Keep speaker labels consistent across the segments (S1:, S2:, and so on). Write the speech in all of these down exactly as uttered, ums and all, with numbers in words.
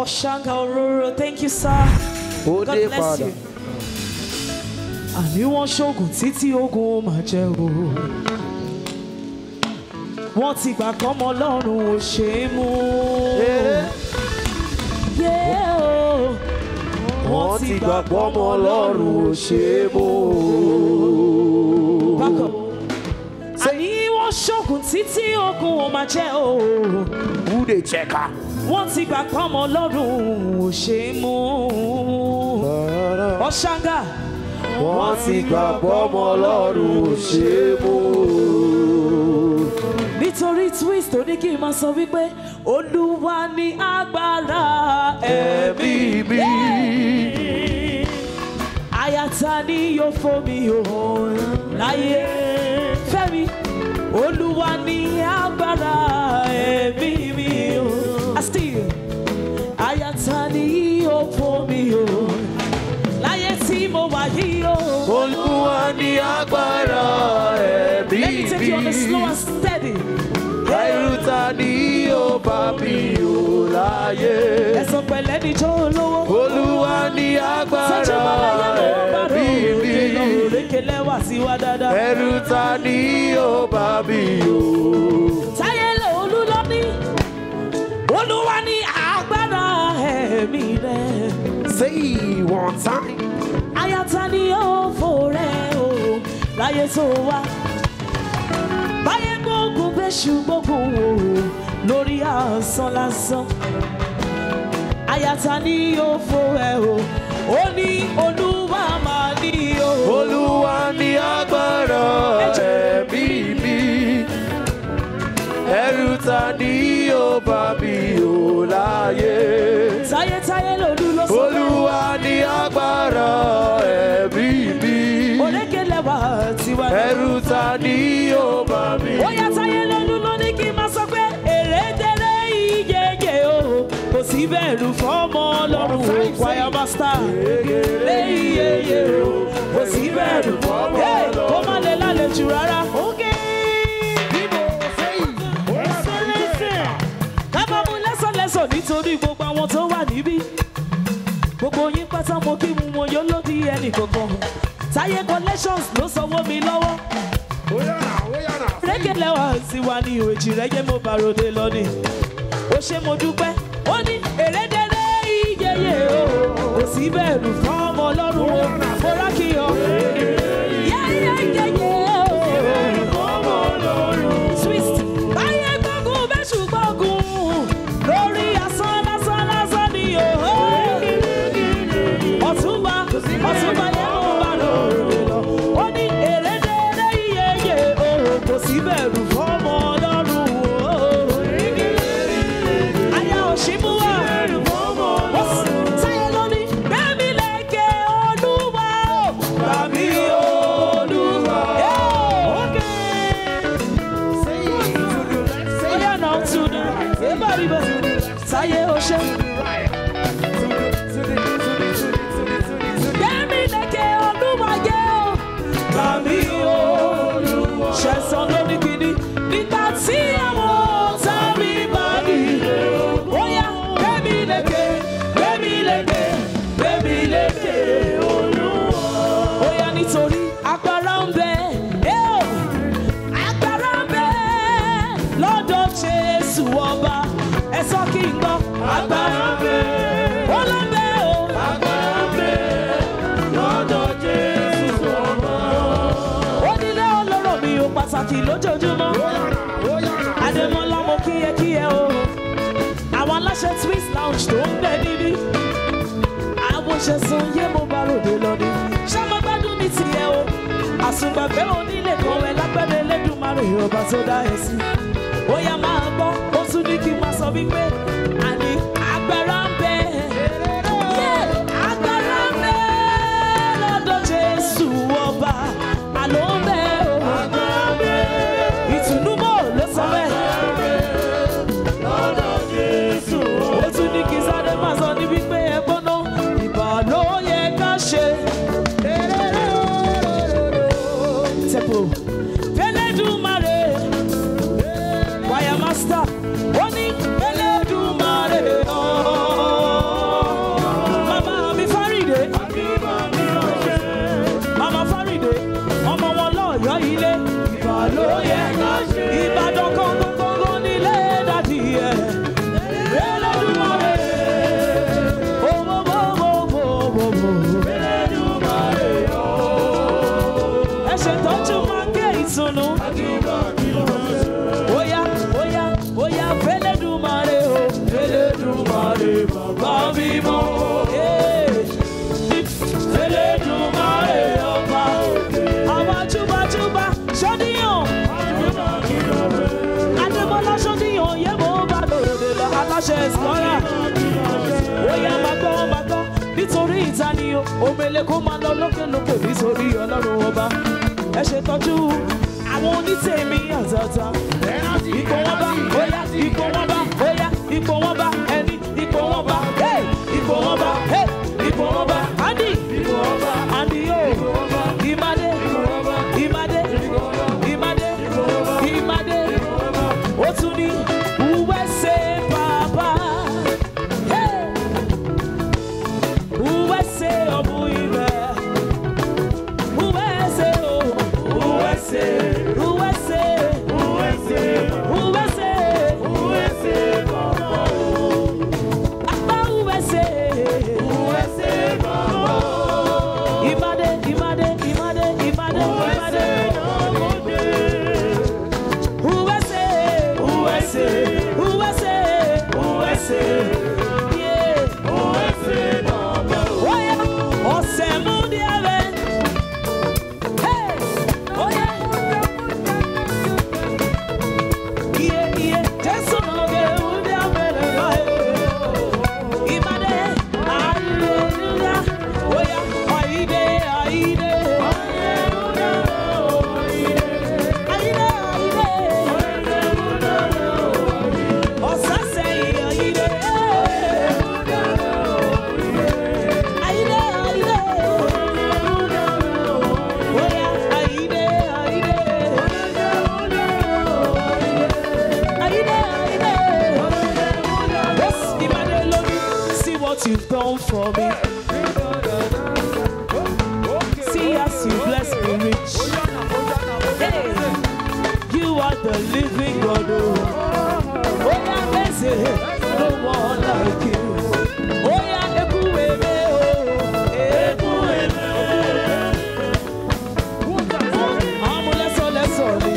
S1: Oshanga Ororo, thank you, sir. God bless you. Àní wọ́n ṣoògùn títí ogun máa jẹ́ o. Wọ́n ti gbà kọ́mọ Ọlọ́run ò ṣe é mú. Wọ́n ti gbà kọ́mọ Ọlọ́run ò ṣe é mú. Àní wọ́n ṣoògùn títí ogun máa jẹ́ o. Who dey check her? Wọ́n ti gbà kọ́mọ Ọlọ́run ò ṣe é mú. Ọ̀ṣángà. Wọ́n ti gbà pọ́mọ Ọlọ́run ò ṣe é mú. Nítorí twist ó ní kí n máa sọ wípé Olúwa ní agbára ẹ̀mí mi. Àyàtà ni yóò fò mí hàn láyé. Fẹ́mi, Olúwa ní agbára ẹ̀mí mi. Still, àyàtà ni yóò fò mí hàn. Olúwa ní agbára ẹ̀mí mi. Let me take you on the slow and steady. Ẹ̀rù ta ni ó bá mi ò láyé. Ẹ̀sán pẹ̀lẹ́ ní jó olówó. Olúwa ní agbára ẹ̀mí mi. Ẹ̀rù ta ni ó bá mi ò. Táyé lè olú lọ ní. Olúwa ní agbára ẹ̀mí rẹ̀. Say one time. Àyàtà ni ó fòrẹ́ o láyé tó wá. Báyé gbógun bẹ́ṣù gbógun o lórí asán lásán. Àyàtà ni ó fòrẹ́ o ó ní Olúwa máa ní o. Olúwa ní agbára ẹ̀mí mi. Ẹ̀rù ta ni ó bá mi ò láyé. Táyé táyé lòlú ló sọ. Olúwa ní agbára ẹ̀mí mi. Orékelẹ́wà tiwa. Ẹ̀rù ta ni ó bá mi ò. Ó yá táyé lòlú ló ní kí n máa sọ pé èrè délé ìyẹ́yẹ́ o. Kò sí bẹ̀rù fọ́mọ Ọlọ́run o. Choir master. Lé ìyẹ́yẹ́ o. Kò sí bẹ̀rù fọ́mọ Ọlọ́run. Kó má lè lálejò rárá. Nítorí gbogbo àwọn tó wà níbí gbogbo yín pátá mo kí mu wọn yóò lódì ẹnì kankan. Táyé collections ló sanwó mi lọ́wọ́. Rékèlẹ́wà sí wa ní òjì rẹ́gẹ́ mo bá ròde lọ ni. Ó ṣe mo dúpẹ́ ó ní èrèdèrè ìyẹyẹ o. Kò sí bẹ̀rù fún ọmọ Ọlọ́run o. Mo rákì ọ. Yẹ́yẹ́ yẹ́yẹ́ o. Twist báyé gbógun bẹ́ṣù gbógun. Lórí asán lásán lásán ni o. Ọ̀túnba Ọ̀túnba yẹn mo bá lọ. Ó ní èrèdèrè ìyẹyẹ o. Kò sí bẹ̀rù fọ́mọ Ọlọ́run o. Aya òṣìmú wa. Táyé lóní bẹ́ẹ̀mi lẹ́kẹ̀ Olúwa o. Bàbí Olúwa. Ó yà náà tún ní. Everybody bẹ̀. Táyé Oṣé. Bẹ́ẹ̀mi lẹ́kẹ̀ Olúwa jẹ́ o. Bàbí Olúwa. Ṣẹ̀san lóní kìíní. Nígbà tí àwọn ọ̀tá mi bá mi. Ó yá bẹ́ẹ̀mi lẹ́kẹ̀, bẹ́ẹ̀mi lẹ́kẹ̀, bẹ́ẹ̀mi lẹ́kẹ̀ Olúwa. Ó yá nítorí agbára ń bẹ. Agbára ń bẹ lọ́dọ̀ Jésù ọba. Ẹ sọ kí n gbọ́. Agbára ń bẹ. Ó lọ bẹ o. Agbára ń bẹ lọ́dọ̀ Jésù ọba. Ó nílé olóró mi ò pàtàkì lójoojúmọ́. Adémọ́lá mo kíyẹ kíyẹ o. Àwọn aláṣẹ Twist Lounge tó ń bẹ níbí. Àwọn ìṣẹ̀sùn yé mo bá ròde lọ ní. Ṣé mo gbádùn ní tiẹ̀ o? Àsùngbàgbé onílé kan wẹ̀ lágbẹ́rẹ́ Elédùmarè ọba tó dá ẹ sí. Ó yá máa gbọ́, ó tún ní kí n máa sọ wípé àní agbára ń bẹ. Agbára ń bẹ lọ́dọ̀ Jésù ọba. Àlọ́ ń bẹ o. Ìtùnú mọ́ ló sọ bẹ́ẹ̀. Lọ́dọ̀ Jésù ọba. Ó tún ní kí sáré máa sọ ní wípé ẹgbọ́n náà ìbà ló yẹ ká ṣe. Tempo. Elédùmarè. Choir master. Ó ní Elédùmarè. Ìbàdàn kọ̀ọ̀kan nílé dàdí ẹ̀. Elédùmarè. Owó bòbò bòbò. Elédùmarè o. Ẹ ṣètọ́jú máa ń gé ìtùnú. Oya oya oya f'Elédùmarè o. Elédùmarè bàbá mímọ́. Elédùmarè ọba. Àwọn júbàjúbà ṣọ́díyàn. Adémọ́lá ṣọ́díyàn yẹ́ mo bá lòdì lọ aláṣẹ ìsìnkọ́ra. Oya máa gbọ́ máa gbọ́ nítorí ìta ni o. Omele kó máa lọ lókèlókè nítorí Ọlọ́run ọba. Ẹ ṣètọ́jú àwọn onítèmi àtàtà. Ipò wọn bá oya ipò wọn bá oya ipò wọn bá ẹni ipò wọn bá ipò wọn bá ipò wọn bá Andy Andy o Imade Imade Imade Imade ó tún ní uwe ṣe bàbá uwe ṣe ọmọ ilẹ̀ uwe ṣe o uwe ṣe uwe ṣe uwe ṣe uwe ṣe uwe ṣe bàbá apá uwe ṣe uwe ṣe bàbá Imade Imade Imade Imade Imade uwe ṣe uwe ṣe uwe ṣe uwe ṣe yeah uwe ṣe bàbá oya ọ̀sẹ̀ mú díẹ̀ bẹ́ẹ̀ hey oya iye iye Jésù náà gé mú díẹ̀ bẹ́ẹ̀ báyìí Imade hallelujah oya ayide ayide ayide ayide ọ̀sẹ̀ sẹ́yìn ayide ayide ayide oya ayide ayide ayide ayide yes Imade lórí see what you've done for me see as you bless me rich hey you are the living God oh oya eze no one like you oya ekuweme oh ekuweme amu leso leso ni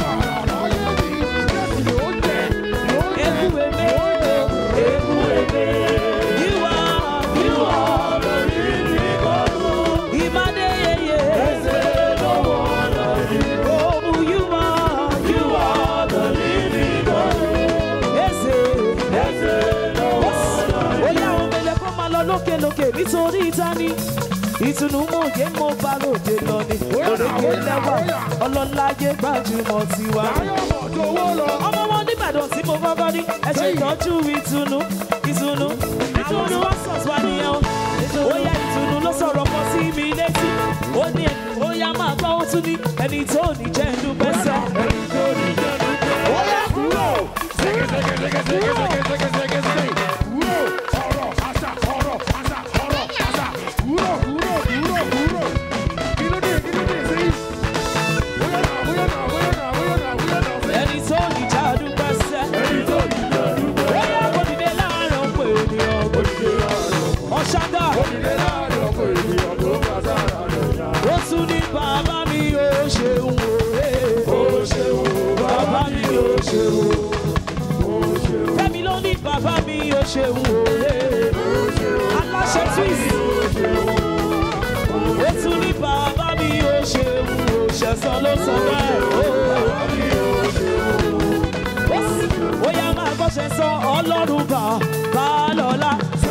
S1: ekuweme ekuweme you are you are the living God Imade yeye eze no one like you oh you are you are the living God eze eze no one like you oya omele kó máa lọ lókè lókè nítorí ìtani ìtùnú mòye mo bá lòdì lọ ni òrèké lẹ́wà ọlọ́láyé gbajúmọ̀ tiwa ọmọ wọn nìbàdàn tí mo kọ́kọ́ ní ẹ ṣe ìtọ́jú ìtùnú ìtùnú àwọn sponsors wa nìyẹn o oya ìtùnú ló sọ̀rọ̀ pọ̀ sí mi létí ó ní oya máa gbọ́ ó tún ní ẹni tó ní jẹ́ ń dúpẹ́ sẹ́ oya kúrò ẹni tó ní jẹ́ ń dúpẹ́ sẹ́ oya kò dìde láàrin ọ̀pọ̀ ènìyàn ọ̀ṣádà ó tún ní bàbá mi ó ṣeun o bàbá mi ó ṣeun Fẹ́mi ló ní bàbá mi ó ṣeun o aláṣẹ twist ó tún ní bàbá mi ó ṣeun o ṣẹ̀san ló sọ bẹ́ẹ̀ ó yá máa gbọ́ ṣẹ̀san Ọlọ́run bàbá lọ́lá.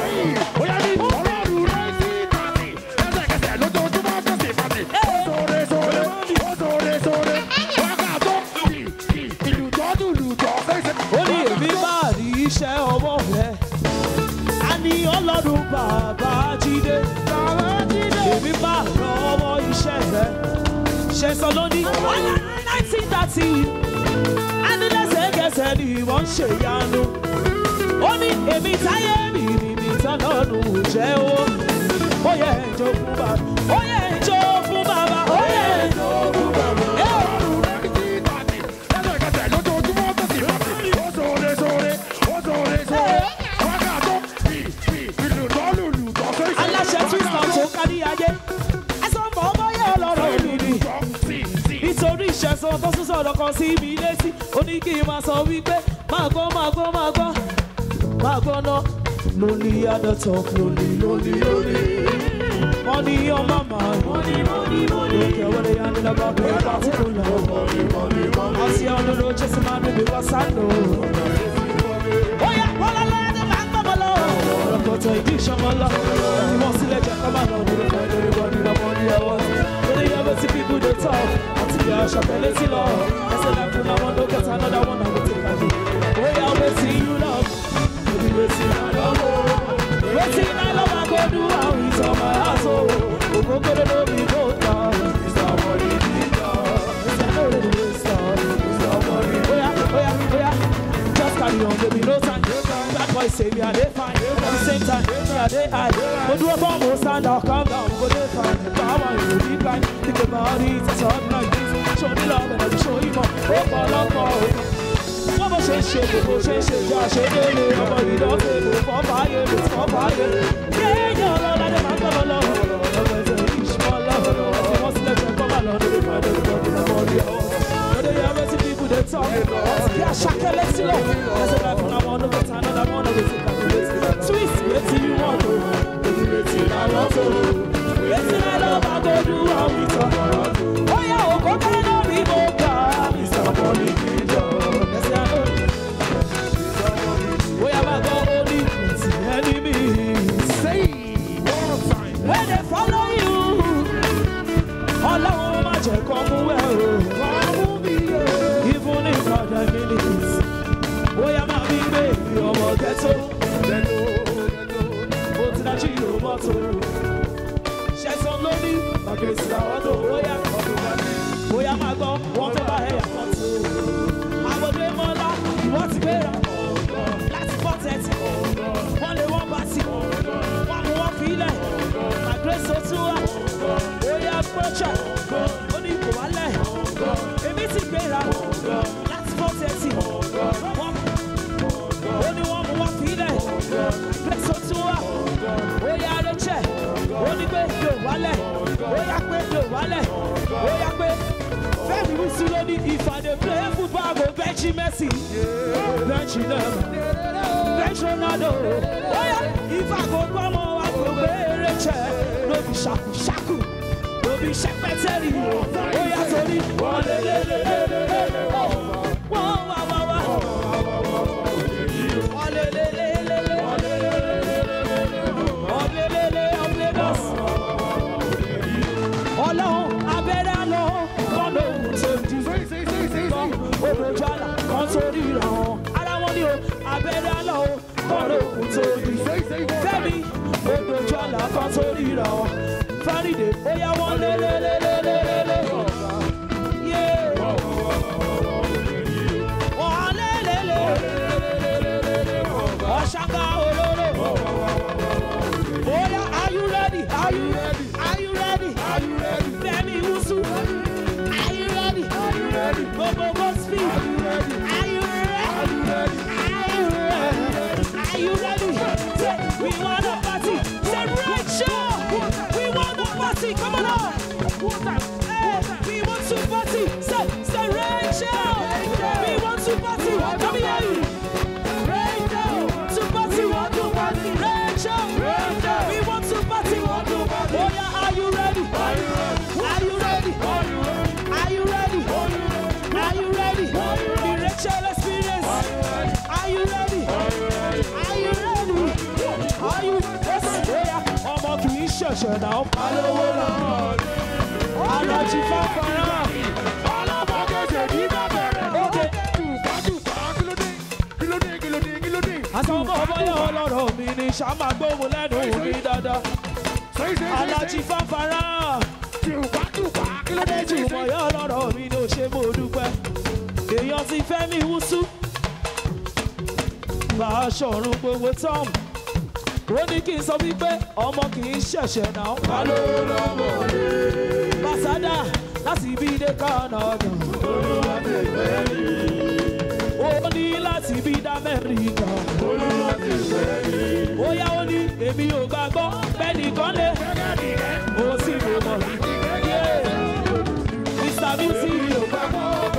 S1: Ó ní èmi máa rí iṣẹ́ ọwọ́ rẹ̀ a ní Ọlọ́run bàbá Jídé èmi máa ràn ọwọ́ iṣẹ́ rẹ̀ ṣẹ̀san ló ní nineteen thirty a ní lẹ́sẹ̀kẹsẹ̀ ni wọ́n ń ṣèyanu ó ní èmi táyé mi mi mi tọ́lọ́run jẹ́ o ó yẹ ìjọ fún bàbá ó yẹ ìjọ fún bàbá ó yẹ ìjọ fún bàbá. lọ́wọ́ tó sún sọ̀rọ̀ kan sí mi létí ó ní kí n máa sọ wípé máa gbọ́ máa gbọ́ máa gbọ́ máa gbọ́ ná lonely at the top lonely lonely lonely money on my mind money money money don't care what they handle about me particular money money money I see on the road just a man because I know oh yeah well I learned the man of my love go to edition my love you want to let you come out of the find everybody the money I want when they ever see people they talk until they are shocked let's see love I said that from now on don't get another one I will take a look oh yeah we'll see you love we'll see I love waiting I love I go do how it's on my ass oh oh go go to know me go down it's not what it is it's not what it is it's not what it is oh yeah oh yeah oh yeah just carry on baby no time that boy say me I dey fine at the same time me I dey high go do a bomb stand out calm down go dey fine power you dey blind think about it it's all like this show me love and I'll show you more oh fall up oh Bó ṣe ń ṣe bó ṣe ń ṣe jà ṣe délé ọmọ ìdánwò ló fọ́ fàáyé ló fọ́ fàáyé. Kéèyàn ọlọ́ládé máa ń gbọ́ lọ ọ̀rọ̀ ẹ̀sẹ̀ ìṣmọ́ lọ́wọ́ ọ̀sẹ̀ wọ́n sílẹ̀ fẹ́ kọ́ máa lọ lórí ìpàdé ìpàdé ìpàdé ọ̀rí ọ̀. Lọ́dẹ yà wẹ́sí people dey talk ọ̀sẹ̀ kí aṣákẹ́lẹ́ sílẹ̀ ẹsẹ̀ bá fún àwọn ọ̀nà bẹ̀tà náà wọ́n náà wẹ́sí kàkúrẹ́sì. Twist wetin you want o, wetin I want o, wetin I love I go do how we talk. Oya òkòkò náà bí mo kà á, Mister Money Kingdom. When they follow you, all I want to come well. Even if not the minutes, boy, I'm a big baby, I'm a ghetto. But that you know what to do. She's so lonely, my kids are out of boy, I'm boy, I'm a go, want to buy a photo. I will do more than what's better. Let's put it. One day, one party, one more feeling. Grace so to us, oh yeah, approach us, only go ale, emi ti gbera, láti four thirty, only one more feeling, grace so to us, oh yeah, Rachel, only go do wale, oh yeah, go do wale, oh yeah, go. Very we see only if I dey play football, go bench Messi, bench Neymar, bench Ronaldo, oh yeah, if I go come on, I go play Rachel. No be shaku shaku, no be shakpeteri. Oh yeah, sorry. Oh le le le le le le. Oh wow wow wow. Oh le le le le le. Oh le le le le. Oh le le le of Lagos. Ọlọ́run abẹ́rẹ́ àlọ́ kọ́nà òun ṣe di. Olùjọ́lá kan sórí ìrànwọ́. Ara wọn ni o abẹ́rẹ́ àlọ́ kọ́nà òun tó di. Fẹ́mi. Olùjọ́lá kan sórí ìrànwọ́. Fárídé ó yá wọn lé lé lé lé lé lé lé. Wọ́n lé lé lé. Ọ̀ṣàkà olóró. Ó yá are you ready? Are you ready? Are you ready? Are you ready? Fẹ́mi Wúsù. Are you ready? Are you ready? Gbogbo Mosby. Are you ready? Are you ready? Are you ready? Are you ready? Are you ready? Say we want a party. Say Rachel. We want a party. Come on up. Hey, we want to party. Say, say Rachel. We want to party. Come here. Rachel. To party. Want to party. Rachel. We want to party. Oh yeah, are you ready? Are you ready? Are you ready? Are you ready? Are you ready? The Rachel experience. Are you ready? Are you ready? Are you ready? Ọmọ kì í ṣẹ̀ṣẹ̀ náà alówó náà. Alájí fáfárá. Ọlọ́mọ kẹsẹ̀ ní bẹ̀rẹ̀. Ókè. Kílódé kílódé kílódé. Àṣà ọmọ ọmọye ọlọ́rọ̀ mi ni ṣàmà gbóhùn lẹ́nu mi dáadáa. Alájí fáfárá. Kílódé jùmọ̀yé ọlọ́rọ̀ mi ni ò ṣe mo dúpẹ́. Èèyàn ti Fẹ́mi Wúsù. Bàá ṣọ̀run gbogbo tọ́m. Ó ní kí n sọ wípé ọmọ kì í ṣẹ̀ṣẹ̀ náà. Balóò lọ́wọ́ rẹ̀. Bàṣádà láti ibi dé Canada. Olúwa ti fẹ́ mi. Ó ní láti ibi dá Amẹ́ríkà. Olúwa ti fẹ́ mi. Ó yá ó ní èmi ò gbàgbọ́ bẹ́ẹ̀ nìkan lé. Ó sì lè mọ̀ mí. Mister Music ò gbàgbọ́.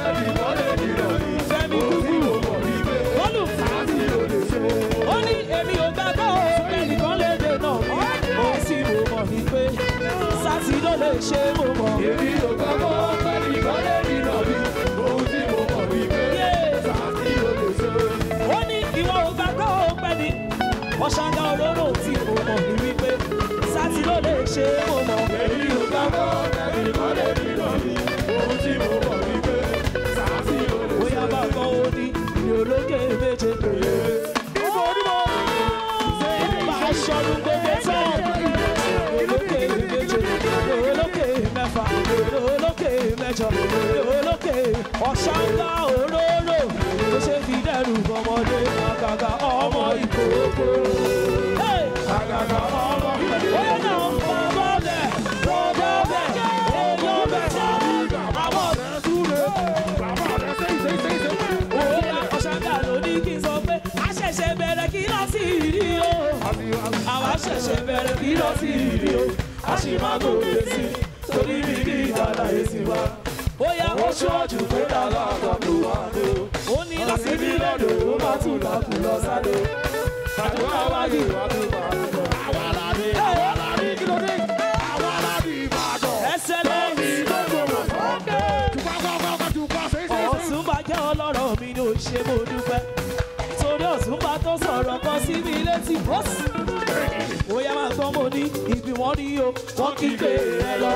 S1: mẹ́jọ olókè ọ̀ṣáńgá òróró tó ṣe fi dẹ́rù ọmọdé àgàgà ọmọ ìkókó. àgàgà ọmọ ìkókó. ó yẹ náà bàbá bẹ̀ bàbá bẹ̀ èèyàn bẹ̀ sáré àwọn ọ̀rẹ́ súre. bàbá rẹ̀ ṣe ṣe ṣe ṣe. ó yẹ ọ̀ṣáńgá ló ní kí n sọ pé a ṣẹ̀ṣẹ̀ bẹ̀rẹ̀ kí lọ sí ìdí o. àwa ṣẹ̀ṣẹ̀ bẹ̀rẹ̀ kí lọ sí ìdí o. a sì máa gòkè sí torí bí kí ìdàlà èsì wa. ó yá ó ṣọ́ọ̀jù pé dàgbà àgbàdo wà ló. ó ní láti bí lọ́dọ̀ ó máa tún làkù lọ sáré. àdúrà wáyé wà tó bá a lọ. àwa la ní àwa la ní kí ló dé. àwa la ní Ìbàdàn. ẹsẹ̀ lẹ́yìn gbogbo mọ̀ fọ́ọ̀kẹ́. Ọ̀túnba jẹ́ ọlọ́rọ̀ mi ní òṣè mo dúpẹ́. torí Ọ̀túnba tó sọ̀rọ̀ kan sí mi létí. ó yá máa gbọ́ mo ní ibi wọ́n rí o wọ́n kí gbé ẹ lọ.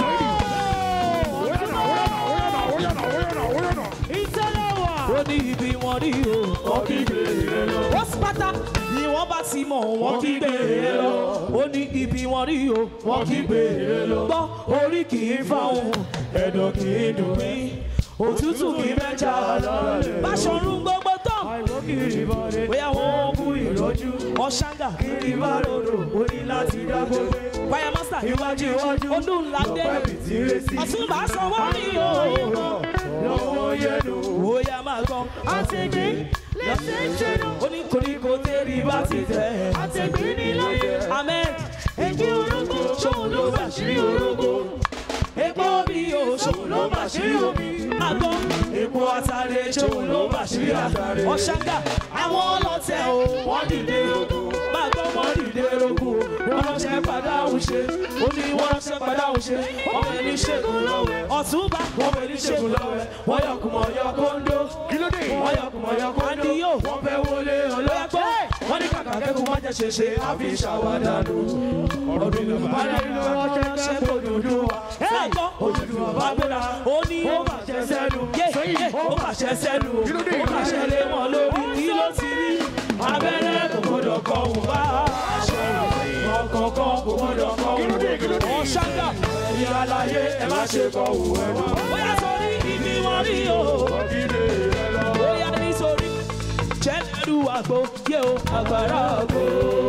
S1: ó ní ibi wọ́n rí o wọ́n kí gbé ẹ lọ. ó sì pátá ni wọ́n bá ti mọ̀ wọ́n kí gbé ẹ lọ. ó ní ibi wọ́n rí o wọ́n kí gbé ẹ lọ. gbọ́ orí kì í fáwọn ẹ̀dọ̀ kì í dùn mí. òtútù kì í mẹ́ja lọ́rẹ̀. Báṣọ̀run gbogbo tán. bóyá wọ́n kú ìrọ́jú. ọ̀ṣáńgà kiri bá ròdò. ó ní láti dá gbogbo. Choir master iwájú iwájú. Olúńládé. Ọ̀túnba sọ wọ́n ní o. lọ́wọ́ yẹnu. bóyá máa gbọ́. àtẹ̀gbé lẹ́sẹ̀ ṣẹ́nu. ó ní koríko tẹ́rì bá ti tẹ̀. àtẹ̀gbé ní lóye. Ahmed. ègbé orógbó. ṣòun ló bá ṣírí orógbó. Epo bí o ṣòun ló bá ṣírí omi. Àgbọ̀ epo àtàrẹ ṣòun ló bá ṣírí àtàrẹ. Ọ̀ṣáńgà àwọn ọlọ́tẹ̀ o wọ́n dìde ogun. Bàbá wọn dìde ogun. Wọ́n ránṣẹ́ padà ń ṣe. Ó ní wọ́n ránṣẹ́ padà ń ṣe. Ọmọ ẹni ṣègùn lọ́wẹ́. Ọ̀túnba ọmọ ẹni ṣègùn lọ́wẹ́. Wọ́n yọ kùmọ̀ yọ kóńdó. Kílódé wọ́n yọ kùmọ̀ yọ kóńdó. Wọ́n fẹ́ wọlé ọlọ́gbọ́. Wọ́n ní kàkà kẹ́kọ̀ọ́ má jẹ́ ṣeṣe àfi ṣàwádànù. Ọdún Yorùbá ní ìlú ọjọ́ ṣẹ́kọ̀ọ́ dúdú wa. Ẹ̀kọ́ Odùduwà bá gbéra. Ó ní ó bàjẹ́ sẹ́nu. Ó bàjẹ́ sẹ́nu. Ó bàjẹ́ lé wọn lórí. Kí ló ti rí? Abẹ́rẹ́ kò gbọdọ̀ kọ òun bá aṣọ ọ̀kọ̀ọ̀kan kò gbọdọ̀ kọ òun. Ọ̀ṣáńgà ẹ̀yin aláyé ẹ má ṣe kọ òun ẹ̀ mọ́. Bóyá sórí ibi wọn rí o. Bóyá nítorí jẹ́lẹ́rú àgbo yé o àgbàrá àgbo.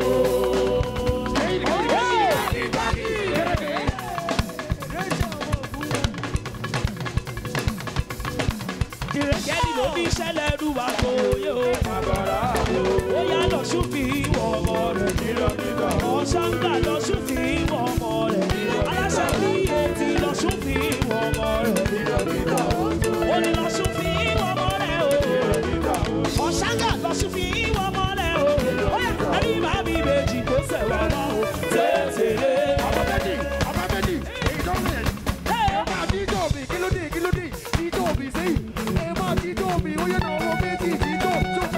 S1: Kẹ́ni ló ní ṣẹlẹ́rú àgbo yé o àgbàrá àgbo. Bóyá lọ́sùn fi wọ ọmọ rẹ̀ nílọ́nílọ́. Ọ̀ṣáńgà lọ́sùn fi wọ ọmọ rẹ̀ nílọ́nílọ́. Aláṣẹ bí etí lọ́sùn fi wọ ọmọ rẹ̀ nílọ́nílọ́. Ó ní lọ́sùn fi wọ ọmọ rẹ̀ o. Ọ̀ṣáńgà lọ́sùn fi wọ ọmọ rẹ̀ o. Ẹni bá mi méjì kó sẹ̀wọ̀n náà o. Tètè. Ọmọ méjì, ọmọ méjì, èyí tó ń rìn. Ẹ máa dídò mi, kí ló dé, kí ló dé, dídò mi sí. Ẹ máa dídò mi, ó yẹ náà ọmọ méjì dídò.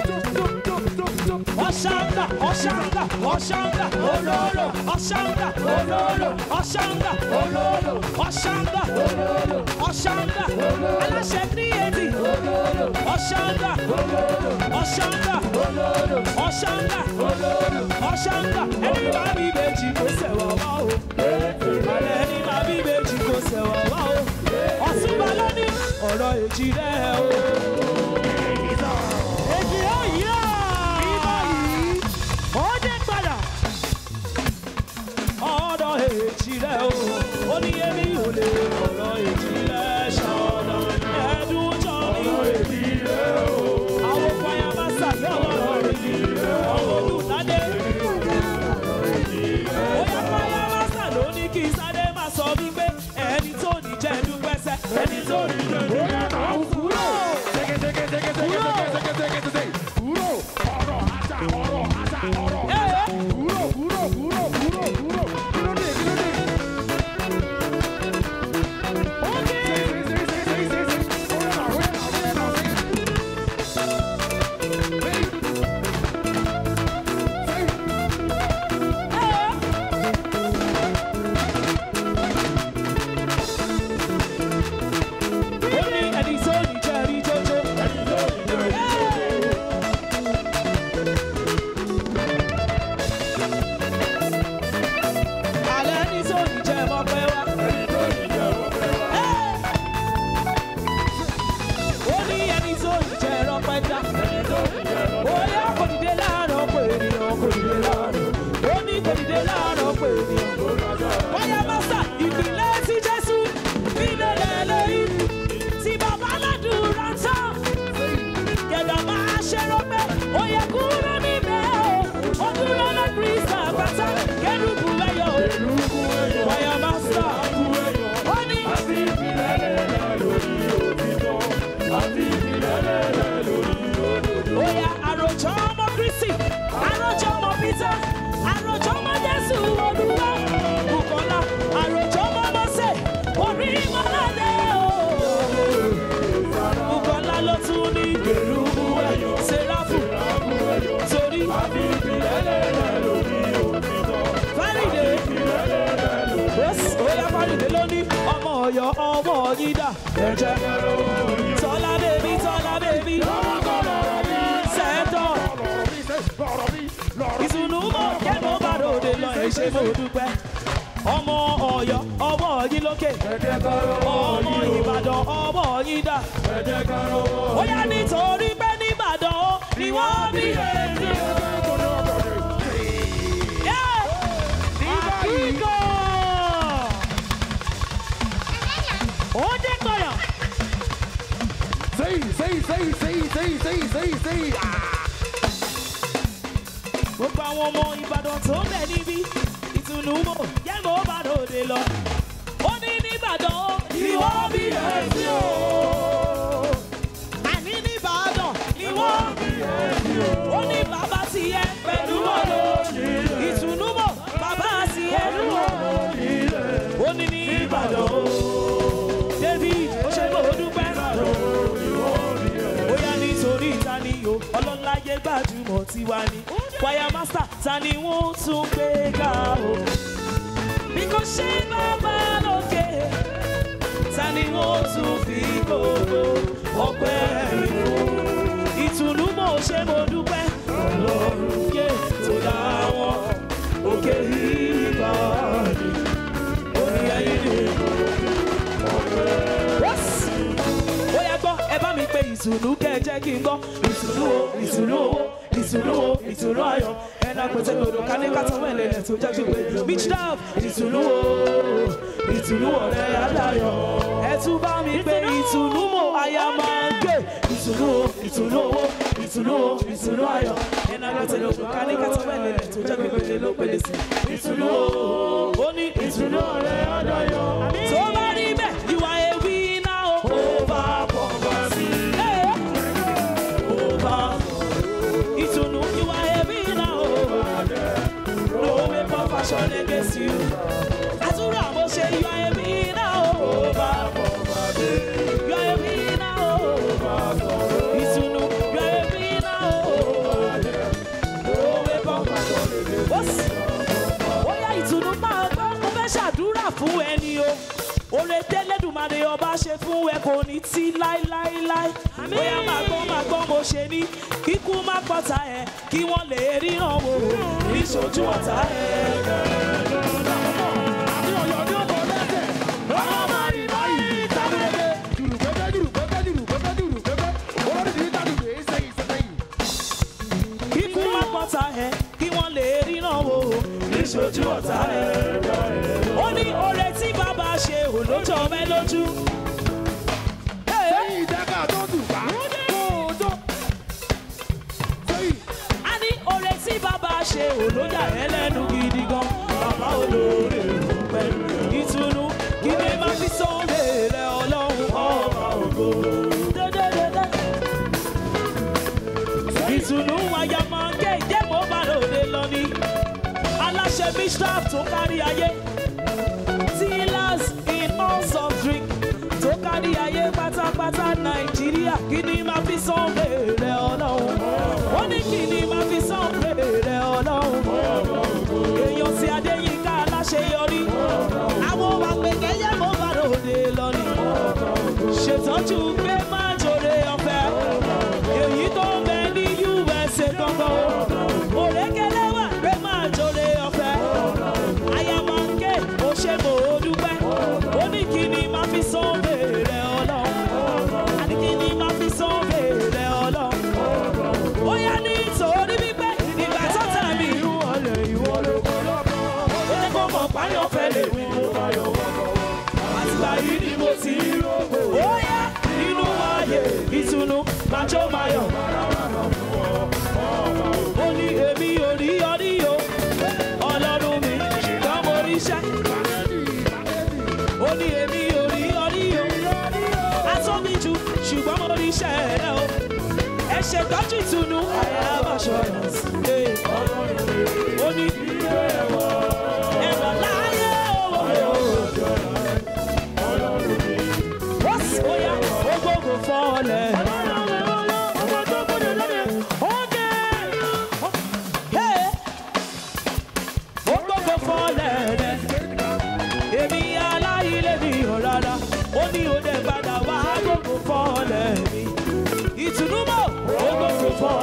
S1: Ọ̀ṣáńgà, Ọ̀ṣáńgà, Ọ̀ṣáńgà, olóró, Ọ̀ṣáńgà, olóró, Ọ̀ṣáńgà, olóró, Ọ̀ṣáńgà, olóró, Ọ̀ṣáńgà, aláṣẹ kíríyètì, olóró, Ọ̀ṣáńgà, olóró, Ọ̀ṣáńgà, olóró, Ọ̀ṣáńgà, olóró, Ọ̀ṣáńgà, ẹni bá bí méjì kò sẹ̀wọ̀ wá o. Àlẹ́ ẹni bá bí méjì kò sẹ̀wọ̀ wá o. Ọ̀túnba ló ní ọ̀rọ̀ èjì rẹ̀ o. Èjì ó yí ọ́. Ọ̀rọ̀ èjì rẹ̀ o, ó ní èmi ò lè ọ̀rọ̀ èjì rẹ̀ ṣọ̀nà ẹ̀dùn jọ mi. Ọ̀rọ̀ èjì rẹ̀ o, àwọn kwaya bá sàbẹ̀ ọ̀rọ̀ èjì rẹ̀ o, àwọn Olúńládé. Bóyá kwaya bá sà ló ní kí Sádé máa sọ wípé ẹni tó ní jẹ́ dúpẹ́sẹ̀. Ẹni tó ní jẹ́ dúpẹ́sẹ̀. ọmọ yín dà. Ẹ̀jẹ̀ Tọ́lá bèbí Tọ́lá bèbí. Sẹ́tọ̀. Ìtùnú mọ̀ kẹ́kọ̀ọ́ bá ròde lọ ẹ̀ ṣe mo dúpẹ́. Ọmọ Ọ̀yọ́ ọwọ́ yín lókè. Ọmọ Ìbàdàn ọwọ́ yín dà. Ó yá nítorí pé níbàdàn ó ni wọ́n bí èdè. Àkíkọ́. Ó dé kọ̀yọ̀.
S2: Sẹ́yìn sẹ́yìn sẹ́yìn sẹ́yìn sẹ́yìn sẹ́yìn sẹ́yìn sẹ́yìn.
S1: Gbogbo àwọn ọmọ Ìbàdàn tó ń bẹ níbí. Ìtùnú mọ̀ yẹ́ mo bá ròde lọ. Ó ní níbàdàn ó ni wọ́n bí èdè o. Àní níbàdàn ni wọ́n bí èdè o. Ó ní bàbá ti yẹ pẹ̀lú ọ̀rọ̀. Ìtùnú mọ̀ bàbá ti yẹ pẹ̀lú ọ̀rọ̀. Ó ní níbàdàn o. David ó ṣe mo dúpẹ́. Ó yá nítorí ìta ni o. Ọlọ́láyé gbajúmọ̀ tiwa ni. Choir master ta ni wọ́n tún gbé ga o. Bí kò ṣe bàbá lókè, ta ni wọ́n tún fi gbogbo ọpẹ́ ìfún. Ìtùnú mọ̀ ṣe mo dúpẹ́. Ọlọ́run yé tó dá wọn òkè ìbàdí. Orí ayé ni ó yẹ gbọ́ ẹ bá mi pé ìtùnú kẹ́ ẹ jẹ́ kí n gbọ́. Ìtùnú o ìtùnú owó ìtùnú o ìtùnú ayọ̀ ẹ̀dá pẹ̀tẹ́ lòdò ká ní kátó mẹ́lẹ̀ tó jẹ́ pé beach dab ìtùnú o ìtùnú ọ̀rẹ́ adáyọ̀ ẹ tún bá mi pé ìtùnú mo àyà máa ń gbé. Ìtùnú o ìtùnú owó ìtùnú o ìtùnú ayọ̀ ẹ̀dá pẹ̀tẹ́ lòdò ká ní kátó mẹ́lẹ̀ tó jẹ́ pé pèlè ló pèlè sí. Ìtùnú o ó ní ìtùnú ọ̀rẹ́ adáyọ̀ tó bá rí bẹ́ẹ̀ you are a winner o. Over poverty. Over. Ìtùnú you are a winner o. No weapon fashioned against you. Àtúrà mo ṣe you are a winner o. Over poverty. You are a winner o. Ìtùnú you are a winner o. No weapon fashioned against you. Ó yá ìtùnú máa gbọ́ mo fẹ́ ṣàdúrà fún ẹni o. Oore tẹ́lẹ̀dùmarè ọba ṣe fún ẹ kò ní tí láíláíláí. Bóyá máa gbọ́ máa gbọ́ mo ṣe ní kíkú má pọ̀tà ẹ̀ kí wọ́n lè ríran wò níṣojú ọ̀tá ẹ̀. Kíkú má pọ̀tà ẹ̀ kí wọ́n lè ríran wò níṣojú ọ̀tá ẹ̀. Ó ní oore tí bàbá ṣe òlójọ́ mẹ́ lójú.
S2: Sẹ́yìn ìdáká tó dùn bá.
S1: A ní oore tí bàbá ṣe òlójà ẹlẹ́nu gidi gan. Bàbá olóore pẹ̀lú ìtùnú kí ni máa fi sọ́ọ̀lẹ̀ rẹ̀ ọlọ́run ọba ògo. Ìtùnú àyà máa ń gé ìjẹ́ mọ́ bá lòde lọ ní. Aláṣẹ Bishop tó kárí ayé. Dealers in all soft drink tó kárí ayé pátápátá Nàìjíríà kí ni máa fi sán bèrè ọlọ́run. Ó ní kí ni máa fi sán bèrè ọlọ́run. Èèyàn sí Adéyínká aláṣeyọrí. Àwọn àpèkẹ́ yẹ mọ́ bá lòde lọ ní. Ṣètọ́jú pé má jòrè ọ̀fẹ́. Èyí tó ń bẹ ní U S A gangan. Òrékelé wà pé má jòrè ọ̀fẹ́. Àyà máa ń ké ó ṣe mò ó dúpẹ́. Ó ní kí ni máa fi sán bèrè ọlọ́run. Àní kí ni máa fi sán bèrè ọlọ́run. Ó yá nítorí wípé ìgbà tó tà mí. Ìwọ ló kọ́ lọ́kọ́. Ó ní kó mọ̀ páyọ̀ fẹ́ lè wí. Àtìgbà yìí ni mo ti rí rògbò. Ó yá nínú ayé ìtùnú máa jó máa yọ̀. Ó ní èmi ò rí ọrí o. Ọlọ́run mi ṣùgbọ́n mo ríṣẹ́. Ó ní èmi ò rí ọrí o. Atọ́mi jù ṣùgbọ́n mo ríṣẹ́ rẹ̀ o. Ẹ ṣètọ́jú ìtùnú àyàbá assurance. Ó ní ẹ̀rọ láyé owó. Ó yá ó gbogbo fọ́ọ̀lẹ̀. Ó gbogbo fọ́ọ̀lẹ̀ rẹ̀. Èmi aláìlé mi ò rárá. Ó ní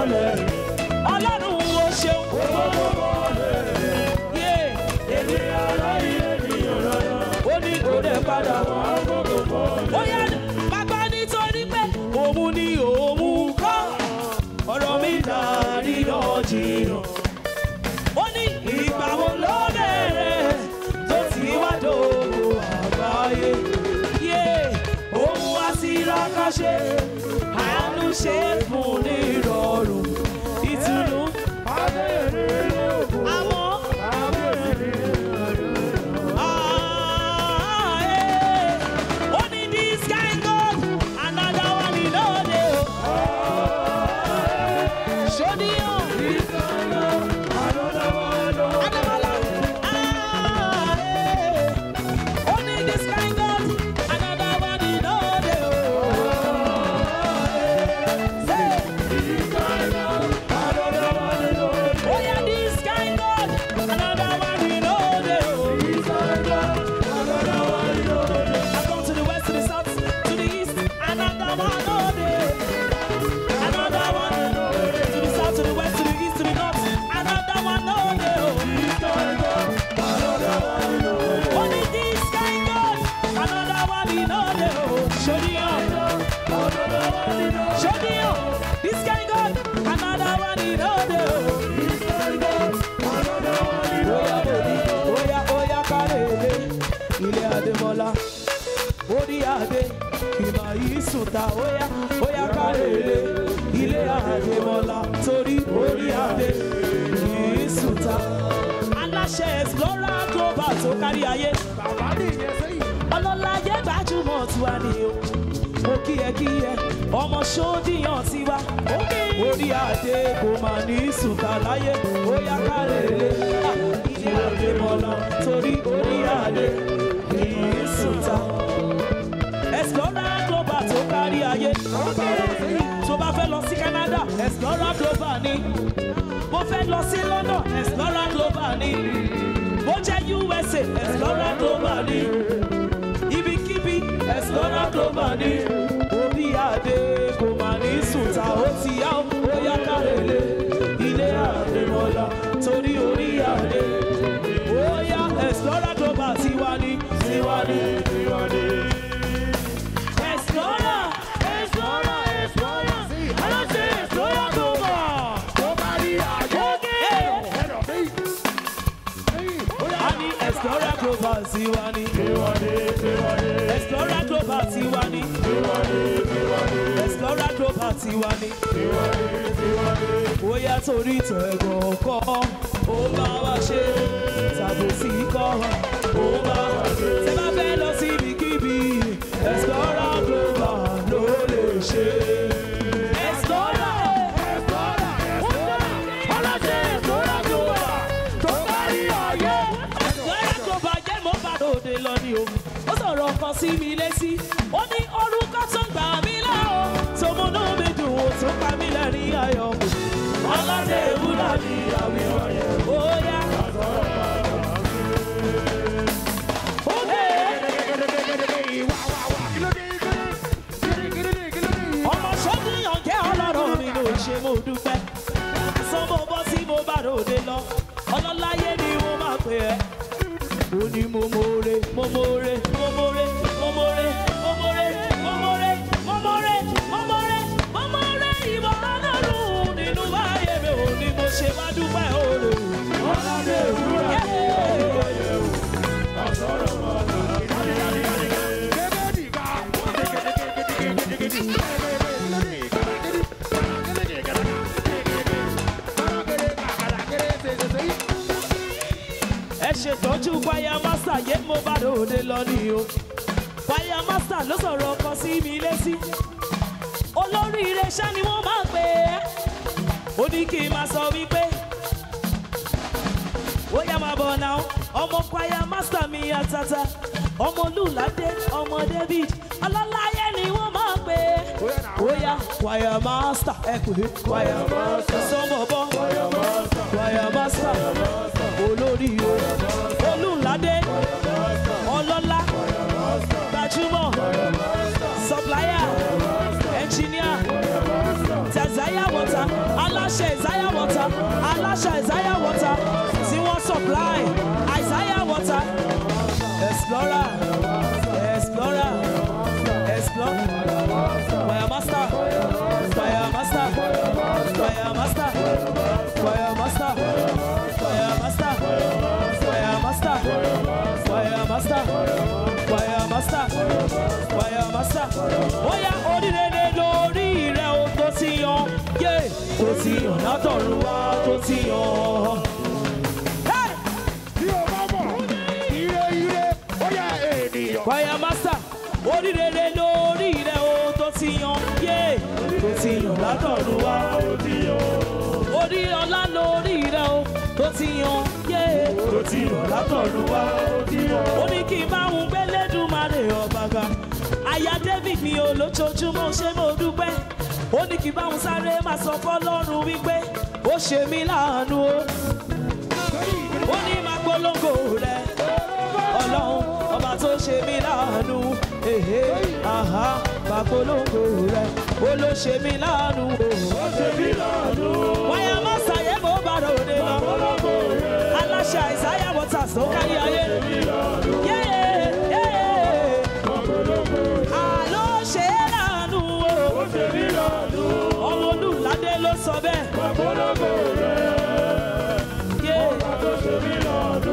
S1: mọ́lẹ̀. Ọlọ́run wo ṣeun. Gbogbo mọ́lẹ̀. Yé. Èmi ara ilé ni ọ̀rọ̀. Ó ní kò dé padà. Gbogbo mọ́lẹ̀. Ó yá bàbá nítorí pé òun ni òun kọ́. Ọ̀rọ̀ mi dàrí ọ̀jìnà. Ó ní ìgbà wo ló bẹ̀rẹ̀ tó ti wá dòwò àgbáyé. Yé òun wá sí rákáṣe. Àánú ṣe fún ní ìrọ̀rùn. Ìtùnú. Àmọ́. Sùtà óyá óyá kárèlé ilé Adémọ́lá torí orí adé kìí sùtà. Aláṣẹ Explorer Global tó kárí ayé. Bàbá nìyẹn sẹ́yìn. Ọlọ́láyé gbajúmọ̀ tiwa ni o. Mo kí ẹ kí ẹ ọmọ ṣódìyàn tiwa. Orí adé kò mà ní sùtà láyé óyá kárèlé ilé Adémọ́lá torí orí adé kìí sùtà. Explorer Global tó kárí ayé. Tó bá fẹ́ lọ sí Canada, Explorer Global ni. Bó fẹ́ lọ sí London, Explorer Global ni. Bó jẹ́ U S A, Explorer Global ni. Ibikíbi, Explorer Global ni. Orí adé kò mà ní sùtà ó ti yá ó yá kárèlé. Ilé Adémọ́lá torí orí adé. Ó yá Explorer Global tiwa ni, tiwa ni, tiwa ni. Explorer Global tiwani. Explorer Global tiwani. Explorer Global tiwani. Bóyá torí tẹ̀gàn kọ́, ó bá wa ṣe tàbùsí kọ́, ó bá wa ṣe. Ṣé bá fẹ́ lọ sí ibikíbi, Explorer Global ló lè ṣe. Explorer, Explorer, Explorer, ọlọ́ṣẹ́ Explorer Global tó kárí ayé. Òde lọ ni o, ó sọ̀rọ̀ kan sí mi létí, ó ní orúkọ tó gbà mí lá o, tòmúnú mi dùn ó tó pa mí lẹ́rìn ayọ̀ kù. Aládé ìwúrà ni àwìn ọ̀yẹ́, ó yá. Ọmọ ṣọ́dúnyàn kẹ́ ọlọ́run mi ló ṣe mo dúpẹ́. Sọ́mọ́ bọ́ sí mo bá ròde lọ, ọlọ́láyé ni mo máa pè ẹ́. Ó ní mo more, mo more, mo more, mo more, mo more, mo more, mo more, mo more, mo more, ìwọ Ọlọ́run nínú ayé mi ò ní mo ṣe wá dúpẹ́ oore. Ọlọ́dẹ ìwúrà ni ọ̀rọ̀ yẹ̀ wò, ọ̀sọ̀rọ̀ mọ́ ọ̀nà. Ẹ ṣètọ́jú Choir Master yé mo bá ròde lọ ní o. Choir Master ló sọ̀rọ̀ ọkọ sí mi létí. Olórí iléeṣẹ́ ni wọ́n máa ń pè é. Ó ní kí n máa sọ wípé ó yá máa bọ̀ náà. Ọmọ Choir Master mi àtàtà. Ọmọ Olúládé, ọmọ David. Ọlọ́láyé ni wọ́n máa ń pè é. Ó yá Choir Master ẹ kò dé. Choir Master sọmọ bọ́. Choir Master olórí o. Olúládé ọlọ́lá gbajúmọ̀ supplier engineer Tazaya water. aláṣẹ Isaiah water aláṣẹ Isaiah water tí wọ́n supply Isaiah water explorer explorer explorer fire master fire master fire master fire master fire master fire master fire master fire master fire master oya oríire lórí rẹ o tó ti yan yé tó ti yan látọ̀run wá tó ti yan. Fire master, oríire lórí rẹ o tó ti yan yé tó ti yan látọ̀run wá. Orí ọlá lórí rẹ o tó ti yan yé tó ti yan látọ̀run wá. Ó ní kí n bá òun gbé lẹ́dùnmáre ọba ga. Aya David mi ò lójoojúmọ́ ṣé mo dúpẹ́. Ó ní kí n bá òun sáré máa sọ fọ́lọ́run wípé ó ṣe mí láàánú o. Ó ní máa polongo rẹ̀ Ọlọ́run ọba tó ṣe mí láàánú. Ehe aha máa polongo rẹ̀ ó ló ṣe mí láàánú o. Ó ṣe mí láàánú. Wáyà má ṣàyẹ̀ bó bá ròde lọ. Aláṣẹ Isaiah water tó kárí ayé. Àló ṣe é láàánú o. Ó ṣe mí láàánú. Ọmọ Olúládé ló sọ bẹ́ẹ̀. Máa polongo rẹ̀ ọba tó ṣe mí láàánú.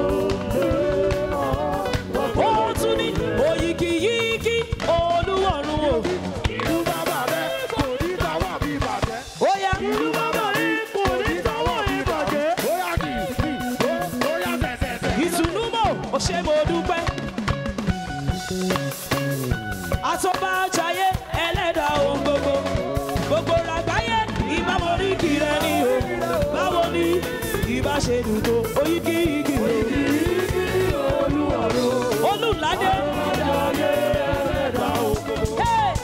S1: Ó tún ní òyìkìyíkì Olúwọ̀run o.
S2: Ìlú bàbá rẹ̀ kò ní tàwọn bí bàjẹ́.
S1: Ó yá.
S2: Ìlú bàbá rẹ̀ kò ní tàwọn bí bàjẹ́. Ó yá kì í sí, ó yá sẹ̀sẹ̀sẹ̀.
S1: Ìtùnú mọ̀ ó ṣe mo dúpẹ́. Àtọ́bàjáyé ẹlẹ́dàá ohun gbogbo. Gbogbo ràgbáyé ìbámu oríkì rẹ̀ ni o. Báwo ni ìbá ṣe dùn tó oyíkìyíkì o.
S2: Olúwọ̀run.
S1: Olúládé.
S2: Àtọ́bàjáyé ẹlẹ́dàá ohun gbogbo.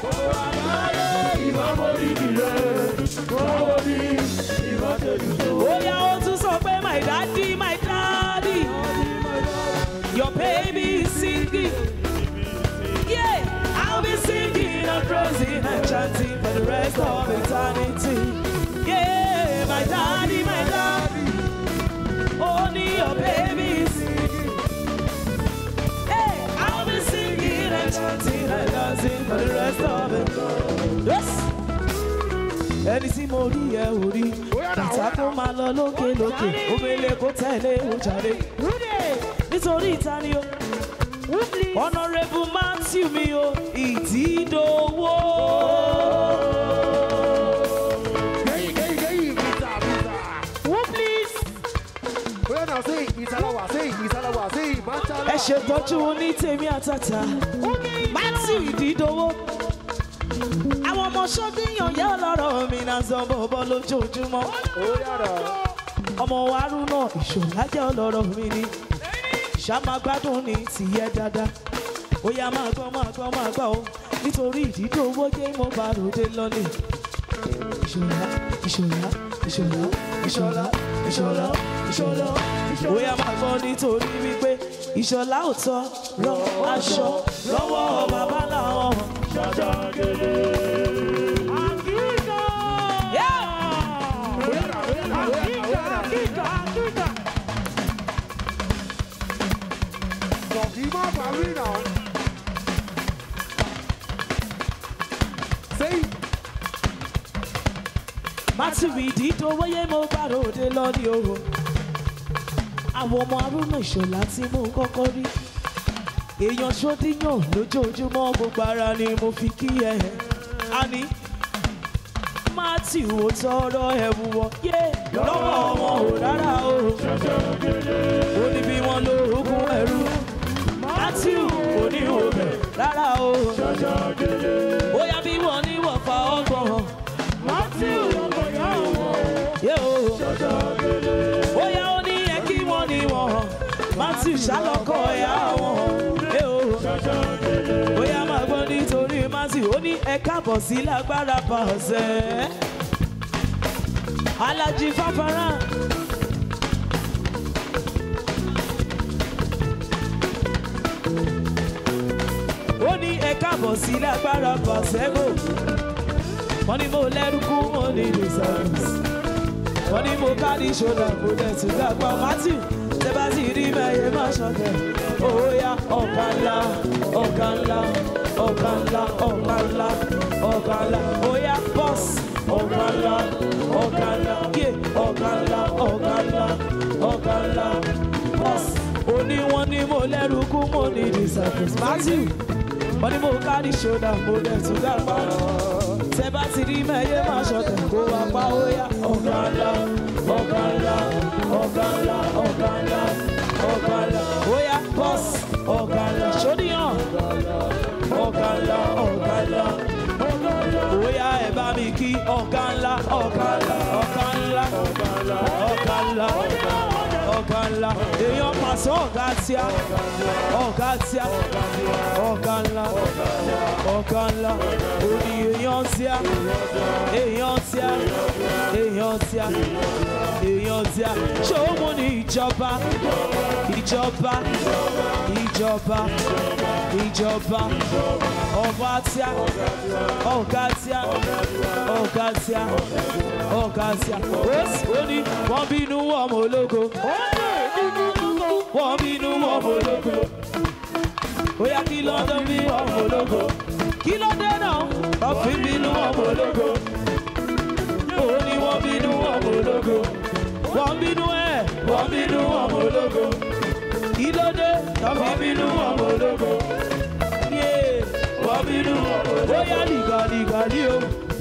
S2: Ìbámu oríkì rẹ̀. Báwo ni ìbá ṣe dùn tó.
S1: Ó yá ó tún sọ pé my daddy my daddy your baby is singing. Yeah, I'll be singing and praising and chanting for the rest of eternity. Yeah, my daddy, my daddy, only your baby is singing. Hey, I'll be singing and chanting and dancing for the rest of it. Yes. Ẹni tí mo rí ẹ ò rí, ìta kó máa lọ lókè lókè, omele kó tẹ̀lé ojàre. Nítorí ìta ni o. Honorable Matthew mi o, ìtìdówó.
S2: Gẹ́yìn gẹ́yìn gẹ́yìn bìtà bìtà.
S1: Who please?
S2: Bóyá náà sí ìsàlàwà sí ìsàlàwà sí ìbátálà.
S1: Ẹ ṣètọ́jú ní tèmi àtàtà. Matthew ìtìdówó. Àwọn ọmọ ṣọ́díyàn yẹ́ ọlọ́rọ̀ mi náà sọ bọ̀bọ̀ lójoojúmọ́.
S2: Ó yára.
S1: Ọmọ wàrú náà ìṣòlá jẹ́ ọlọ́rọ̀ mi ni. Ṣá máa gbádùn ní tìyẹ́ dáadáa. Ó yá máa gbọ́ máa gbọ́ máa gbọ́ o. Nítorí ìdídò owó jẹ́ mo bá ròde lọ́lẹ̀. Ìṣòlá ìṣòlá ìṣòlá ìṣòlá ìṣòlá ìṣòlá. Ó yá máa gbọ́ nítorí wípé ìṣòlá ò tọ́ rọ aṣọ lọ́wọ́ bàbá làwọn.
S2: Ṣáṣá gèlè.
S1: Àkíkà.
S2: Bóyá náà bóyá náà bóyá náà.
S1: Àkíkà àkíkà.
S2: Kọ̀kí má parí náà. Sẹ́yìn.
S1: Matthew ìdídò owó yẹ mo bá ròde lọ́ní o. Àwọn ọmọ Arúnà Ìṣọ̀lá tí mo kọ́kọ́ rí. Èèyàn ṣódíyàn lójoojúmọ́ gbogbo ara ni mo fi kí ẹ. Àní Matthew ò tọrọ ẹ̀wù wọ̀ yé lọ́wọ́ wọn ò rárá o. Ó ní bí wọ́n lo oògùn ẹ̀rú. Matthew kò ní òbẹ̀ rárá o. Bóyá bí wọ́n ní wọ́n fa ọgbọ̀n. Matthew ọkọ̀ yá wọn. Bóyá ó ní ẹ kí wọ́n ní wọ́n. Matthew ṣálọ́kọ̀ ẹ̀yà wọn. Bóyá máa gbọ́ nítorí Matthew ó ní ẹ káàbọ̀ sí lágbára pàṣẹ. Alájí Fáfárá. Ó ní ẹ káàbọ̀ sí lágbára pàṣẹ gò. Wọ́n ní mo lẹ́rú kú mo ní reserves. wọ́n ní mo ká ní ṣọ́dà mo dẹ̀ tún gbàgbọ́ Matthew tẹ́ bá sì rí mẹ́yẹ má ṣọ̀kẹ́ óyá ọ̀gá ńlá ọ̀gá ńlá ọ̀gá ńlá ọ̀gá ńlá ọ̀gá ńlá óyá boss ọ̀gá ńlá ọ̀gá ńlá yé ọ̀gá ńlá ọ̀gá ńlá ọ̀gá ńlá boss òní wọ́n ní mo lẹ́rù kú mo ní disciples Matthew wọ́n ní mo ká ní ṣọ́dà mo dẹ̀ tún gbàgbọ́ tẹ́ bá ti rí mẹ́yẹ má ṣọ̀kẹ́ kó wá pa óyá ọ̀gá ńlá ọ̀gá ńlá ọ̀gá ńlá ọ̀gá ńlá ọ̀gá ńlá óyá boss ọ̀gá ńlá ṣóníyàn ọ̀gá ńlá ọ̀gá ńlá óyá ẹ bá mi kí ọ̀gá ńlá ọ̀gá ńlá ọ̀gá ńlá ọ̀gá ńlá ọ̀gá ńlá èèyàn pàṣẹ ọ̀gá tíá ọ̀gá tíá ọ̀gá ńlá ọ̀gá ńlá òní èèyàn tíá èèyàn tíá èèyàn tíá èèyàn tíá ṣé ó mú ní ìjọba ìjọba ìjọba ìjọba ọba tíá ọ̀gá tíá ọ̀gá tíá ọ̀gá tíá ó ní wọ́n bínú ọmọ ológo wọ́n bínú ọmọ ológo ó yá kí ló dé bí ọmọ ológo kí ló dé náà wọ́n fi bínú ọmọ ológo ó ní wọ́n bínú ọmọ ológo wọ́n bínú ẹ̀ wọ́n bínú ọmọ ológo kí ló dé wọ́n fi bínú ọmọ ológo yé wọ́n bínú ó yá dìgàdìgàdì o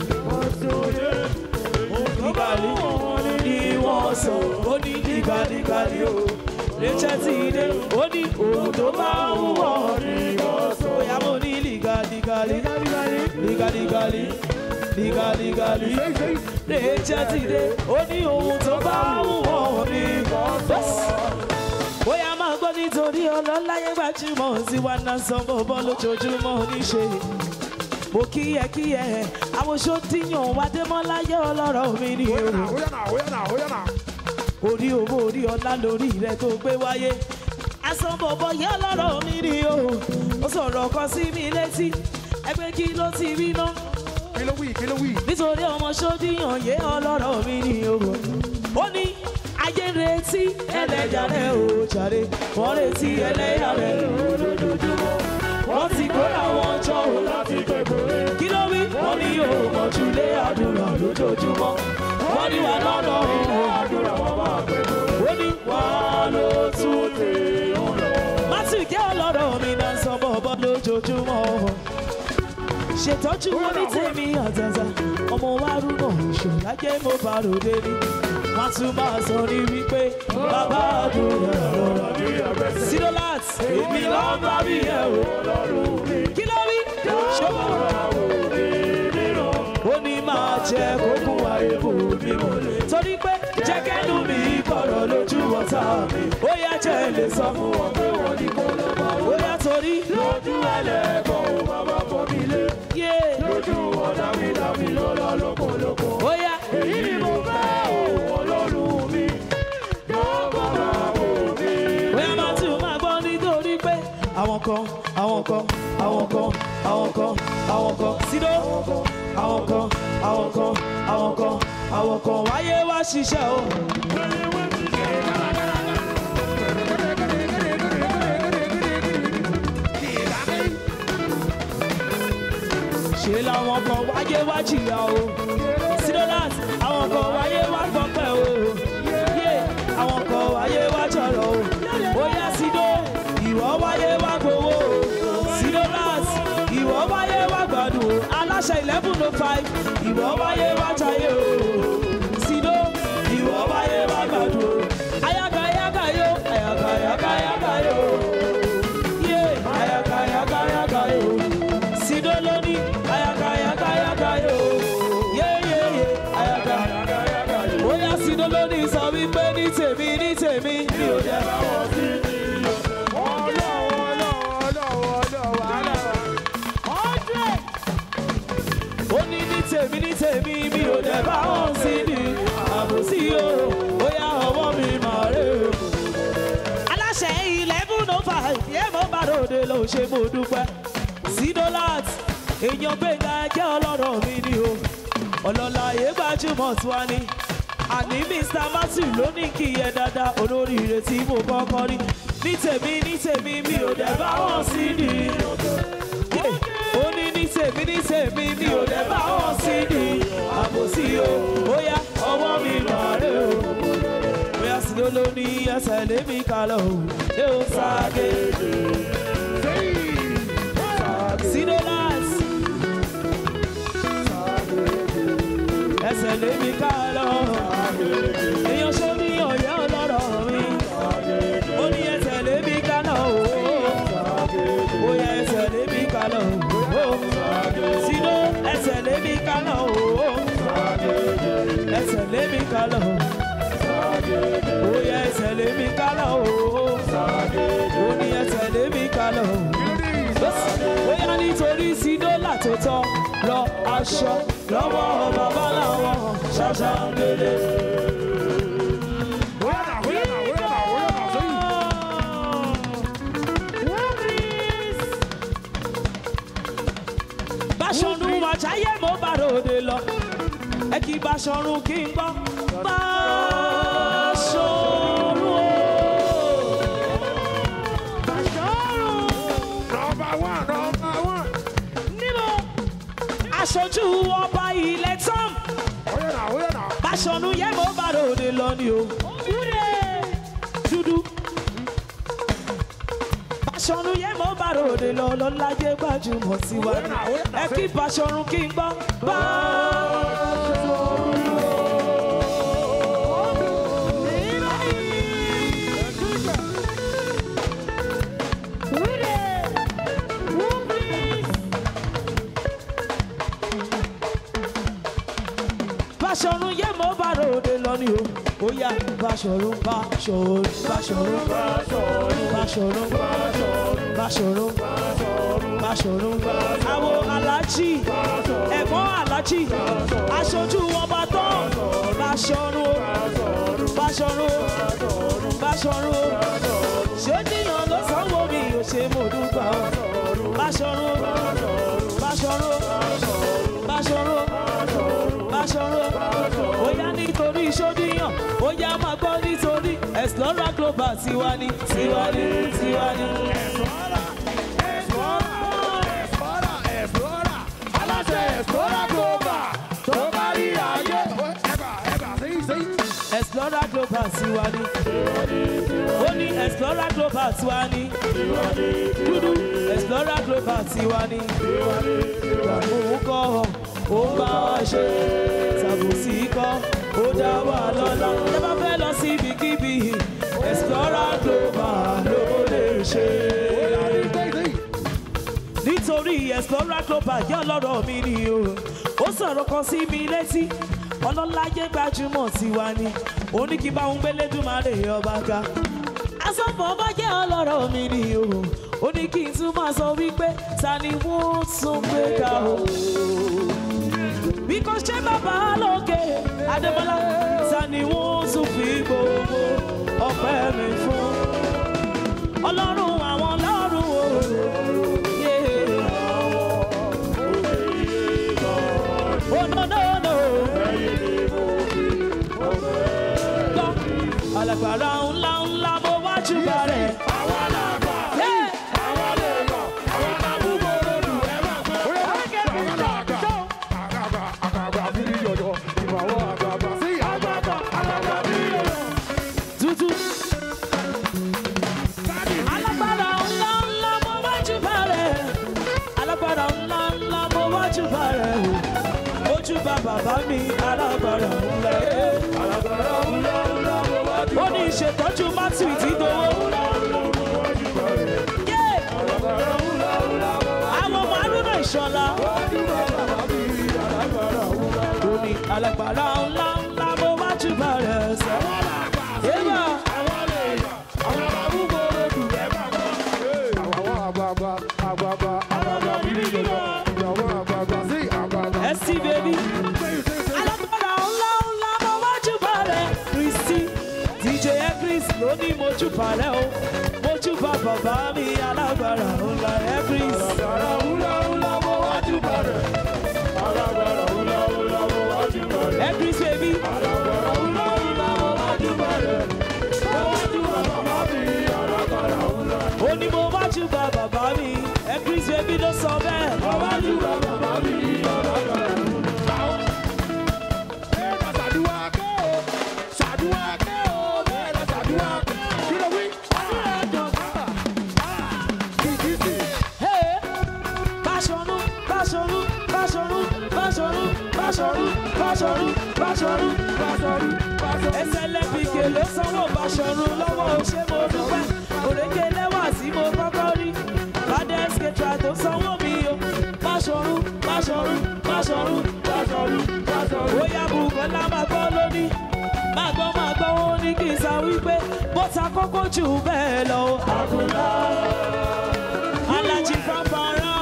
S1: dìgàdì ni wọ́n sọ ó ní dìgàdìgàdì o léṣẹ́ tí dé ó ní òun tó bá ń wọ̀ ní ọ̀sán ó yá mo ní dìgàdìgàdì dìgàdìgàdì dìgàdìgàdì léṣẹ́ tí dé ó ní òun tó bá ń wọ̀ ní ọ̀sán ó yá máa gbọ́ nítorí ọlọ́láyé gbajúmọ̀ sí wa náà sanwó bọ́ lójoojúmọ́ oníṣe mo kíyẹ kíyẹ àwọn oṣó tíyàn wá dé mọ́ láyé ọlọ́rọ̀ mi ní èrò orí owó orí ọlá lórí rẹ tó gbé wáyé asọ́nbọ̀bọ̀ yẹ ọlọ́rọ̀ mi ní o ó sọ̀rọ̀ kan sí mi létí ẹgbẹ́ kí ló ti rí ná nítorí ọmọ ṣódíyàn yẹ ọlọ́rọ̀ mi ní o ó ní ayé retí ẹlẹ́yà rẹ̀ ò jàre wọ́n retí ẹlẹ́yà rẹ̀ lójoojúmọ́ wọ́n ti kóra wọn jọ ò láti gbẹ̀gbẹ̀ kí ló wí wọ́n ní yóò mọ̀jú lé àdúrà lójoojúmọ́ wọ́n ní wà lọ́nà òun àdúrà wọn máa gbẹ̀gbẹ̀ ó ní wà ló tún lè ń lọ. mátì kẹ́ ọlọ́rọ̀ mi náà sọ bọ́ọ̀bọ́ lójoojúmọ́ ṣètọ́jú wọn ní tèmi àtàtà ọmọ wa rúnà ìṣòlájẹ́ mo bá ròde ní wọ́n tún máa sọ ní wípé bàbá àdúrà lọ́rọ̀ sídọ́lát èmi lọ́ bá bí ẹ̀ o kí ló rí ó ní máa jẹ kókó àìbò mi mọ̀ torí pé jẹ́kẹ́nu mi kọ̀rọ̀ lójú ọ̀tá mi ó yá jẹ́ lè sọ fún wọn pé wọ́n ní kó lọ bá ó yá torí lójú ẹlẹ́kọ̀ọ́ ò bàbá bọ́ mi lé lójú wọn dámidámi lọ́lọ́ lókolóko ó yá èyí ni mo fẹ́ òun ọlọ́run mi lọ́kọ̀ máa wò mí. bóyá máa tún máa gbọ́ nítorí pé àwọn kan àwọn kan àwọn kan àwọn kan àwọn kan sídó àwọn kan àwọn kan àwọn kan àwọn kan wáyé wá ṣiṣẹ́ o. ṣe làwọn kan wáyé wá jìyà o sídọ́lát àwọn kan wáyé wá gbọ́pẹ́ o yé àwọn kan wáyé wá jọ̀rọ̀ o ó yá sídó ìwọ wáyé wá gbowó o sídọ́lát ìwọ wáyé wá gbádùn o aláṣẹ eleven oh five ìwọ wáyé wá jayé o sídó ìwọ wáyé wá gbádùn o ayaga ayaga yo ayaga ayaga ayaga yo yé ayaga ayaga ayaga yo sídó lóní ayaga ayaga ayaga yo yé yé yé ayaga ayaga yo ó yá sídó lóní sọ wípé ní tèmi ní tèmi mi ò jẹ́ bá wọn sí ní ọlọ́wọ́ ọlọ́wọ́ ọlọ́wọ́ ọlọ́wọ́ ọ̀dẹ̀ ó ní ní tèmi ní tèmi mi ò jẹ́ bá wọn sí ní àbòsí o ó yá ọwọ́ mi máa rè o. aláṣẹ eleven oh five yé mo bá ròde ló ṣe mo dúpẹ́ sídọ́lát èèyàn gbẹ̀ngà jẹ́ ọlọ́rọ̀ mi ni o ọlọ́lá yé gbajúmọ̀ tí wá ní àní Mister Matthew ló ní kí ẹ dáadáa olóríire tí mo kọ́kọ́ rí ní tèmi ní tèmi mi ò dẹ̀ bá wọn sí ni ó ní ní tèmi ní tèmi mi ò dẹ̀ bá wọn sí ni àbòsí o bóyá ọwọ́ mi lọ́ọ́rẹ́ o bóyá sí ló ló ní ẹsẹ̀ lémi kalọ̀ o ẹ ò ságédé Sinolas ẹsẹ̀ lémi kalọ̀ èèyàn ṣó ní ọ̀yẹ́ ọlọ́rọ̀ mi ó ní ẹsẹ̀ lémi kalọ̀ o ó yẹ ẹsẹ̀ lémi kalọ̀ o Sino ẹsẹ̀ lémi kalọ̀ o ẹsẹ̀ lémi kalọ̀ ó yẹ ẹsẹ̀ lémi kalọ̀ o ó ní ẹsẹ̀ lémi kalọ̀ ó yá nítorí Sinola tó tọ́ lọ aṣọ lọ́wọ́ bàbá làwọn ṣàṣà ń délé. Báṣọ̀run àjáyé mo bá ròde lọ ẹ kí Báṣọ̀run kí n gbọ́ Báṣọ̀run o. Aṣojú ọba ilẹ̀ tán Báṣọ̀run yẹ mo bá ròde lọ ni o dúdú Báṣọ̀run yẹ mo bá ròde lọ lọ́lájẹ́ gbajúmọ̀ sí wa ẹ kí Báṣọ̀run kí n gbọ́ Báṣọ̀run o. Báṣọ̀run yẹ mo bá ròde lọ ni o ó yá Báṣọ̀run Báṣọ̀run Báṣọ̀run Báṣọ̀run Báṣọ̀run Báṣọ̀run àwọn aláàjì ẹ̀gbọ́n aláàjì aṣojú ọba tán Báṣọ̀run Báṣọ̀run Báṣọ̀run ṣòdìyàn ló sanwó mi ò ṣe mo dúpẹ́ Báṣọ̀run Báṣọ̀run Báṣọ̀run Báṣọ̀run ó yá nítorí ṣòdìyàn ó yá máa gbọ́ nítorí Explora Global tiwa ni tiwa ni tiwa ni.
S2: Explora Explora aláṣẹ Explora Global tó bá rí ayé ẹ̀bà ẹ̀bà sí sí.
S1: Explora Global tiwa ni ó ní Explora Global tiwa ni dúdú Explora Global tiwa ni òun kọ́ ó bá wa ṣe ṣàbòsí kọ́ ó dá wa lọ́lá ẹ bá fẹ́ lọ sí ibikíbi Explora Global ló lè ṣe. Nítorí Explora Global yẹ ọlọ́rọ̀ mi ni o ó sọ̀rọ̀ kan sí mi létí ọlọ́láyé gbajúmọ̀ tiwa ni ó ní kí bá òun gbélé dùmarè ọba ká asọ́fọ̀ ọba jẹ́ ọlọ́rọ̀ mi ni o ó ní kí n tún máa sọ wípé ta ni wọ́n tún gbé ká o. Bí kò ṣe bàbá lókè Adébọ́lá ta ni wọ́n tún fi gbogbo ọpẹ́ mi fún ọlọ́run àwọn ọlọ́run o. Oh no no no. Gbọ́ alágbára ńlá ńlá mo wá júbà rẹ̀.
S2: Àwọn alágbà àwọn lè lọ àwọn àbúgbò lòdù ẹ̀ máa gbọ́. Àwọn alágbà àgbàgbà àgbàgbà bí yọ̀yọ̀ ìbàwọ̀ àgbàgbà sí àgbàgbà àgbàgbà bí yọ̀yọ̀.
S1: Tútù. Alágbára ńlá ńlá mo wá júbà rẹ̀. Alágbára ńlá ńlá mo wá júbà rẹ̀ o. Ojúbà bàbá mi alágbára ńlá ẹ̀.
S2: Alágbára ńlá ńlá mo wá jù.
S1: Ó ní ìṣètọ́jú Matthew ìdídòwò. Àwọn ọmọ Arúnà Ìṣọ̀lá. Ó ní alágbára ńlá ńlá mo wá júbà rẹ̀ sẹ́. Yébà. S T baby. Alágbára ńlá ńlá mo wá júbà rẹ̀. Christy D J Chris ló ní mo júbà rẹ̀ o. Mo júbà bàbá mi alágbára ńlá ẹ̀ Chris.
S2: Alágbára ńlá ńlá mo wá júbà rẹ̀. Alágbára ńlá ńlá mo wá júbà rẹ̀.
S1: Ẹ̀ Chris baby.
S2: Alágbára ńlá
S1: Báṣọ̀run, Báṣọ̀run, Báṣọ̀run, Báṣọ̀run, Báṣọ̀run, Báṣọ̀run. Ẹsẹ̀ lẹ́bìkè ló sanwó Báṣọ̀run lọ́wọ́ ṣé mo dúpẹ́. Òrèké lẹ́wà tí mo kọ́kọ́ rí. Bádẹ́sì kẹta tó sanwó mi o. Báṣọ̀run, Báṣọ̀run, Báṣọ̀run, Báṣọ̀run, Báṣọ̀run. Ó yá Bùkọ́lá máa gbọ́ lóní. Máa gbọ́ máa gbọ́ ó ní kí n sá wípé bó ta kókó jù bẹ́ẹ̀ lọ. Àgùnlá. Alájí fanfara.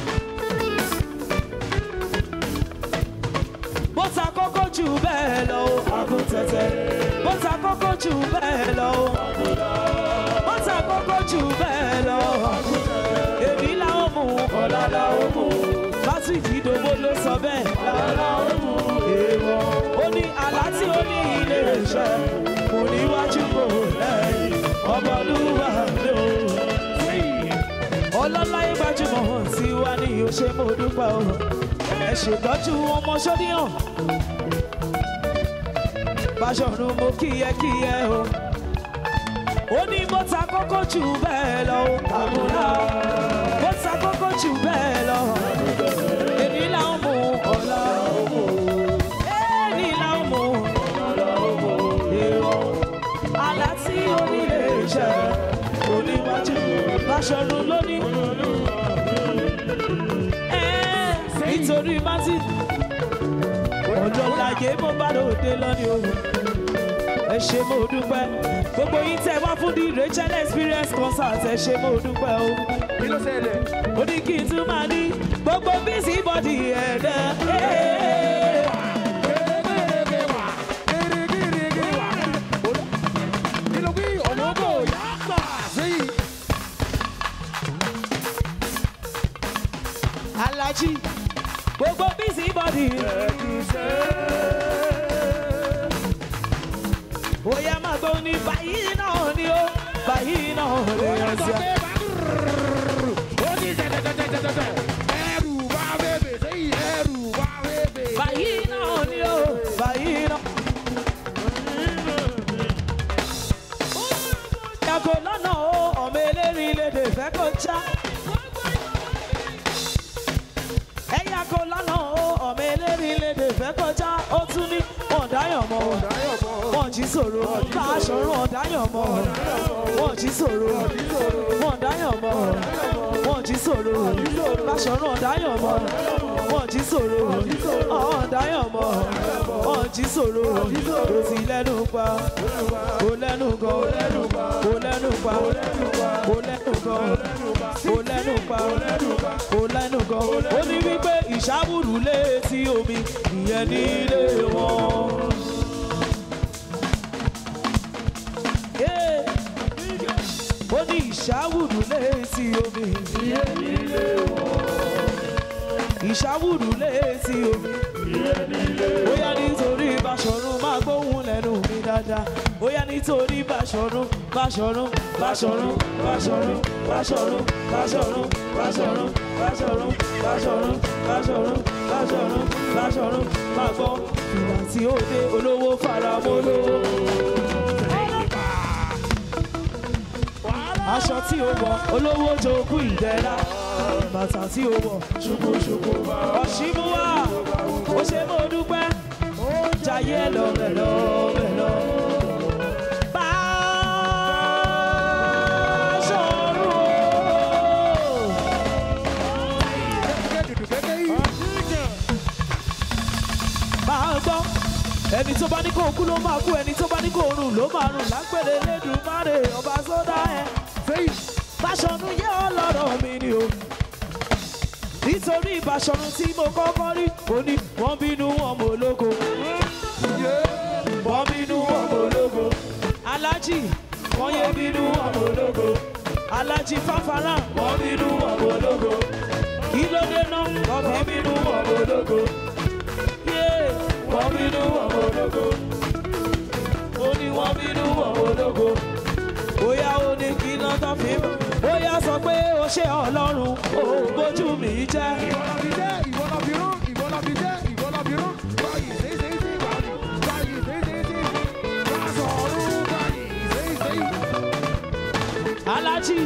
S1: Bó ta kókó jù bẹ́ẹ̀ lọ. Àgùntẹ̀tẹ̀. Bó ta kókó jù bẹ́ẹ̀ lọ. Àgùnlá. Bó ta kókó jù bẹ́ẹ̀ lọ. Àgùntẹ̀tẹ̀. Èmi làwọn mú ọ̀la làwọn mú. Bátú ìdídòwò ló sọ bẹ́ẹ̀. Ọ̀la làwọn mú. Èèwọ̀. Ó ní àlá tí ó ní ilé iṣẹ́. Kò níwájú kò lẹ́yìn. Ọmọlúwa ló. Ọlọ́láyé gbajúmọ̀ tí wá ní òṣè mo dúpẹ́ o. Ẹ ṣètọ́jú ọmọ Ṣódíhàn. Báṣọ̀run mo kíyẹkíyẹ o. Ó ní bó ta kókó jù bẹ́ẹ̀ lọ. Àgùnlá. Bó ta kókó jù bẹ́ẹ̀ lọ. Èmi làwọn mú ọ̀la òmù. Èmi làwọn mú ọ̀la òmù. Èrò àlá tí onílé iṣẹ́ oníwájú Báṣọ̀run lónìí. Nítorí mátì ọjọ́ láyé mo bá lòdì lọ́ní òru. Ẹ ṣé mo dúpẹ́. Gbogbo yín tẹ́ wá fún the Rachel Experience concert. Ẹ ṣé mo dúpẹ́ o.
S2: Kí ló ṣẹlẹ̀?
S1: Ó ní kí n tún máa ní gbogbo bísí bọ́dì ẹ̀dá. Alájí gbogbo bísí bọ́dì. Bóyá máa gbọ́ ní báyìí náà ni ó báyìí náà lè yàn sí. Báyìí náà ni ó báyìí náà. Yàgò lọ́nà ó ọmọ elérin lédè fẹ́ kó já. Ẹ yàgò lọ́nà ó ọmọ elérin lédè fẹ́ kó já. Ó tún ní ọ̀dáyàn mọ́ wọ́n jí sòrò. Báṣọ̀run ọ̀dáyàn mọ́ wọ́n jí sòrò. Wọ́n dáyàn mọ́ wọ́n jí sòrò. Báṣọ̀run ọ̀dáyàn mọ́ wọ́n jí sòrò. Ọ̀dáyàn mọ́ wọ́n jí sòrò. Kò sí lẹ́nu pa kò lẹ́nu gan kò lẹ́nu pa kò lẹ́nu gan kò lẹ́nu pa kò lẹ́nu gan. Ó ní wípé ìṣàbùrù létí omi ìyẹn nílé wọn. Ó ní ìṣàwùrù létí omi ìyẹn nílé wọn. Ìṣàwùrù létí omi ìyẹn nílé wọn. Bóyá nítorí Báṣọ̀run máa gbóhùn lẹ́nu mi dáadáa. Bóyá nítorí Báṣọ̀run Báṣọ̀run Báṣọ̀run Báṣọ̀run Báṣọ̀run Báṣọ̀run Báṣọ̀run Báṣọ̀run Báṣọ̀run Báṣọ̀run Báṣọ̀run Báṣọ̀run máa gbọ́ ìgbà tí ó dé olówó fara mọ́ lówó. Aṣọ tí ó wọ̀ olówó jogún ìdẹ̀ra. Bàtà tí ó wọ̀ ṣùkúṣùkú. Ọ̀ṣìmúwà ó ṣe mo dúpẹ́. Jayé lọ mẹ́lọ mẹ́lọ. Báṣọ̀run o. Máa gbọ́ ẹni tó bá ní kó kú ló máa kú, ẹni tó bá ní kó rùn ló máa rùn. Lágbèrè Elédùmarè ọba sódà ẹ̀. Báṣọ̀run yẹ ọlọ́rọ̀ mi ni o. Nítorí Báṣọ̀run tí mo kọ́kọ́ rí, ó ní wọ́n bínú wọn mọ̀ ológo. Wọ́n bínú wọn mọ̀ ológo. Alájì wọ́n yé bínú wọn mọ̀ ológo. Alájì Fáfárá wọ́n bínú wọn mọ̀ ológo. Kí ló dé náà wọ́n bínú wọn mọ̀ ológo. Wọ́n bínú wọn mọ̀ ológo. Ó ní wọ́n bínú wọn mọ̀ ológo. Bóyá ó ní kí náà tán fi mọ̀. Bóyá sọ pé ó ṣe Ọlọ́run ó bójú mi jẹ́.
S2: Ìwọ lọ fi jẹ́, ìwọ lọ fi rán, ìwọ lọ fi jẹ́, ìwọ lọ fi rán. Báyìí ṣe é ṣe é ṣe báyìí, báyìí ṣe é ṣe é ṣe. Báṣọ̀run báyìí ṣe é ṣe é.
S1: Alájì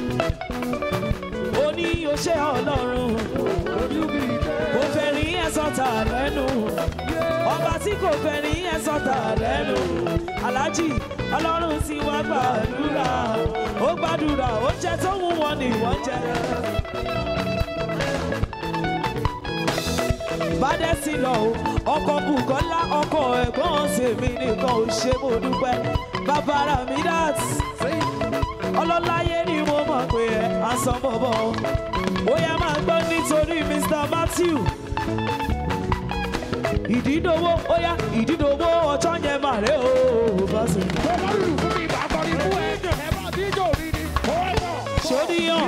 S1: ó ní ó ṣe Ọlọ́run.
S2: Ojú mi jẹ́.
S1: Mo fẹ́ rí ẹ̀sán sọ̀tà lẹ́nu ọba tí kò fẹ́ ní ẹ sọ̀tà lẹ́nu aláàjì ọlọ́run tí wọ́n gbàdúrà ó gbàdúrà ó jẹ́ tó wù wọ́n ní wọ́n jẹ́. bádẹ́sì lọ o ọkọ̀ Bùkọ́lá ọkọ̀ ẹ̀gbọ́n tèmi nìkan ò ṣe mo dúpẹ́ bàbá Ramidat ọlọ́láyé ni mo mọ̀ pé ẹ̀ àsán bọ̀bọ̀ ó yá máa gbọ́ nítorí Mister Matthew ìdídòwò ó yá ìdídòwò ọjọ́ yẹn mà rè o bá sùn. Ṣódíyàn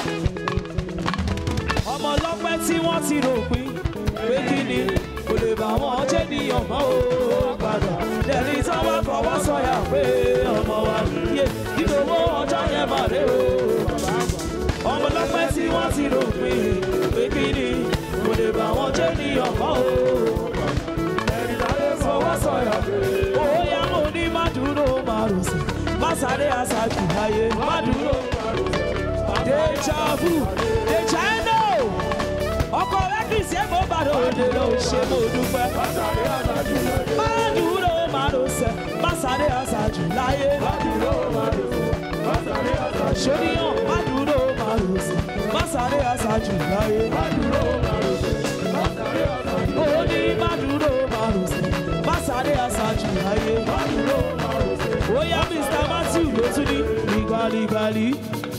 S1: ọmọ ọlọ́pẹ́ tí wọ́n ti rògbìn pé kí ni kò lè bá wọn jẹ́ níyàn mọ́ o padà lẹ́ni tí wọ́n fọwọ́ sọ̀yà pé ọmọ wa yé ìdòwò ọjọ́ yẹn mà rè o ọmọ ọlọ́pẹ́ tí wọ́n ti rògbìn pé kí ni kò lè bá wọn jẹ́ níyàn mọ́ o lẹ́ni tí wọ́n fọwọ́ sọ̀yà pé ó yá mo ní má dúró má rò sí má sáré àṣàkì ayé má dúró má rò sí déjà vu déjà no ọkọ rẹ kì í ṣe mo bá lóde ló ṣe mo dúpẹ́ má dúró má rò sẹ́ má sáré àṣàjù láyé ṣòdíyàn má dúró má rò sẹ́ má sáré àṣàjù láyé ó ní má dúró má rò sẹ́ má sáré àṣàjù láyé ó yá Mister Matthew ló tún ní ìgbàlígbàlí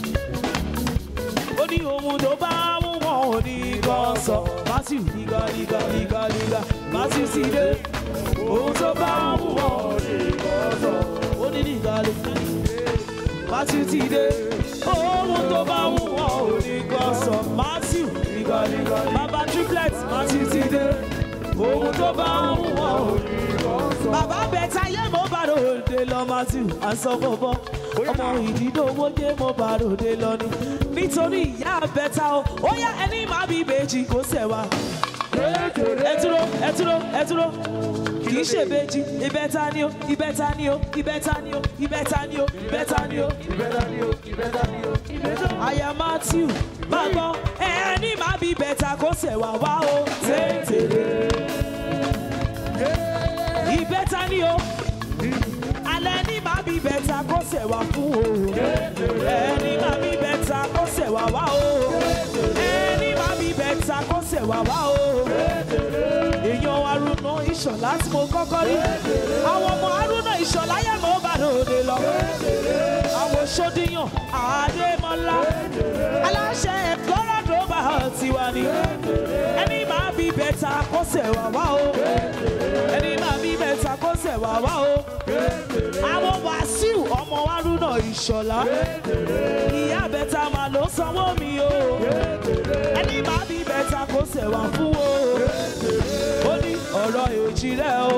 S1: ó ní ohun tó bá mú wọn ò ní kan sọ Matthew ìgbàlígbàlígbàlígbà Matthew sì dé ohun tó bá mú wọn ò ní kan sọ ó ní ìgbàlí Matthew ti dé ohun tó bá mú wọn ò ní kan sọ Matthew ìgbàlígbàlí bàbá triplet Matthew ti dé ohun tó bá mú wọn ò ní kan sọ bàbá bẹ̀ta yé mo bá ròde lọ Matthew àsọ bọ̀bọ̀ ọmọ ìdídòwò yé mo bá ròde lọ ni nítorí ìyá bẹ̀ta o ó yá ẹni máa bí ìbejì kó sẹ̀wá ẹ dúró ẹ dúró ẹ dúró kì í ṣe ìbejì ìbẹ̀ta ni o ìbẹ̀ta ni o ìbẹ̀ta ni o ìbẹ̀ta ni o ìbẹ̀ta ni o ìbẹ̀ta ni o ìbẹ̀ta ni o ìbẹ̀ta. àyà Matthew máa gbọ́ ẹni máa bí ìbẹ̀ta kó sẹ̀wá wá o tètè ìbẹ̀ta ni o alẹ́ ní máa bí bẹ́ta kó sẹ̀wá fún o ẹni máa bí bẹ́ta kó sẹ̀wá wá o ẹni máa bí bẹ́ta kó sẹ̀wá wá o èèyàn Haruna Ìṣọ̀lá tí mo kọ́kọ́ rí àwọn ọmọ Haruna Ìṣọ̀lá yẹn mo bá lòdì lọ àwọn Ṣódíyàn Adémọ́lá aláṣẹ ẹ̀kọ́rọ̀ tó bá tiwa ni ẹni máa bí bẹ́ta kó sẹ̀wá wá o ẹni máa bí bẹ́ta kó sẹ̀wá wá o àwọn Wàsíù ọmọ Haruna Ìṣọ̀lá ìyá bẹ́ta máa ló sanwó mi o ẹni máa bí bẹ́ta kó sẹ̀wá fún o ó ní ọ̀rọ̀ èjì rẹ̀ o.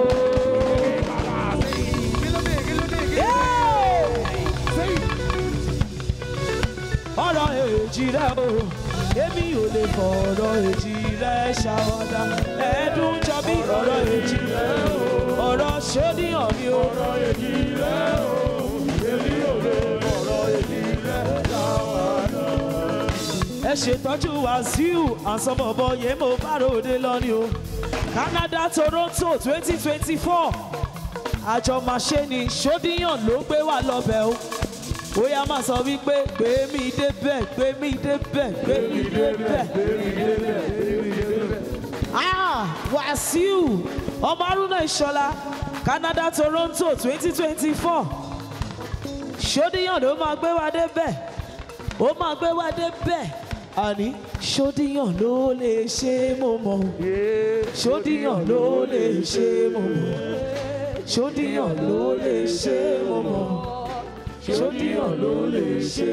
S1: ọ̀rọ̀ èjì rẹ̀ o èmi ò lè fọ̀rọ̀ èjì rẹ̀ ṣàwádà ẹ̀ẹ́dùn jọ bí ọ̀rọ̀ èjì rẹ̀ o ọ̀rọ̀ Ṣódíyàn mi o ọ̀rọ̀ èjì rẹ̀ o èmi ò lè fọ̀rọ̀ èjì rẹ̀ ṣàwádà. ẹ ṣètọ́jú Wàsíù àsọmọ̀bọ̀ yẹn mo bá ròde lọ ni o Canada Toronto twenty twenty four àjọ máa ṣe ni Ṣódíyàn ló gbé wà lọ́bẹ̀ o ó yá máa sọ wípé gbé mi débẹ̀ gbé mi débẹ̀ gbé mi débẹ̀ gbé mi débẹ̀ gbé mi débẹ̀. ah Wàsíù ọmọ Haruna Ìṣọ̀lá Canada Toronto twenty twenty four Ṣódíyàn ló máa gbé wa débẹ̀ ó máa gbé wa débẹ̀ àní Ṣódíyàn ló lè ṣe mo mọ̀ Ṣódíyàn ló lè ṣe mo mọ̀ Ṣódíyàn ló lè ṣe mo mọ̀ Ṣódíyàn ló lè ṣe.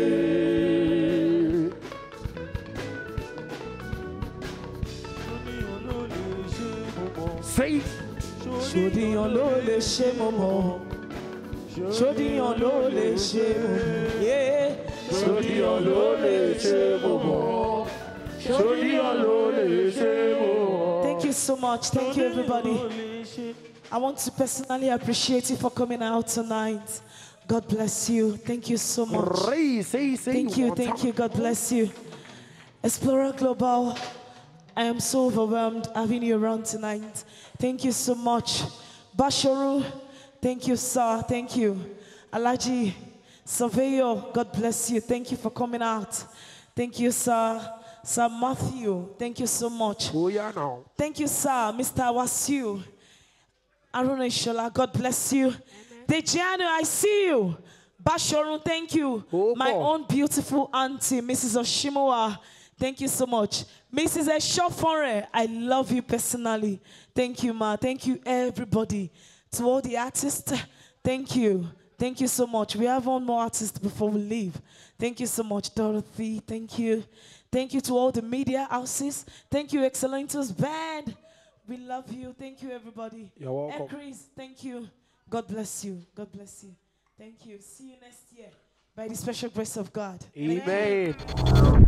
S1: Ṣódíyàn ló lè ṣe mo mọ̀ Ṣódíyàn ló lè ṣe mo mọ̀ Ṣódíyàn ló lè ṣe mo mọ̀ Ṣódíyàn ló lè ṣe mo mọ̀. Thank you so much. Thank you, everybody. I want to personally appreciate you for coming out tonight. God bless you. Thank you so much. Thank you, thank you. God bless you. Explorer Global, I am so overwhelmed having you around tonight. Thank you so much. Basharu, thank you, sir. Thank you. Alaji, Surveyor, God bless you. Thank you for coming out. Thank you, sir. Sir Matthew, thank you so much.
S2: Oh, yeah, now.
S1: Thank you, sir. Mister Wasiu. Aruna Ishola, God bless you. Dejiano, I see you. Bashorun, thank you.
S2: Oh,
S1: My
S2: God.
S1: own beautiful auntie, Missus Oshimoa. Thank you so much. Missus Eshofore, I love you personally. Thank you, ma. Thank you, everybody. To all the artists, thank you. Thank you so much. We have one more artist before we leave. Thank you so much, Dorothy. Thank you. Thank you to all the media houses. Thank you, Excellentus Band. We love you. Thank you, everybody.
S2: You're welcome.
S1: Chris, thank you. God bless you. God bless you. Thank you. See you next year by the special grace of God.
S2: Amen.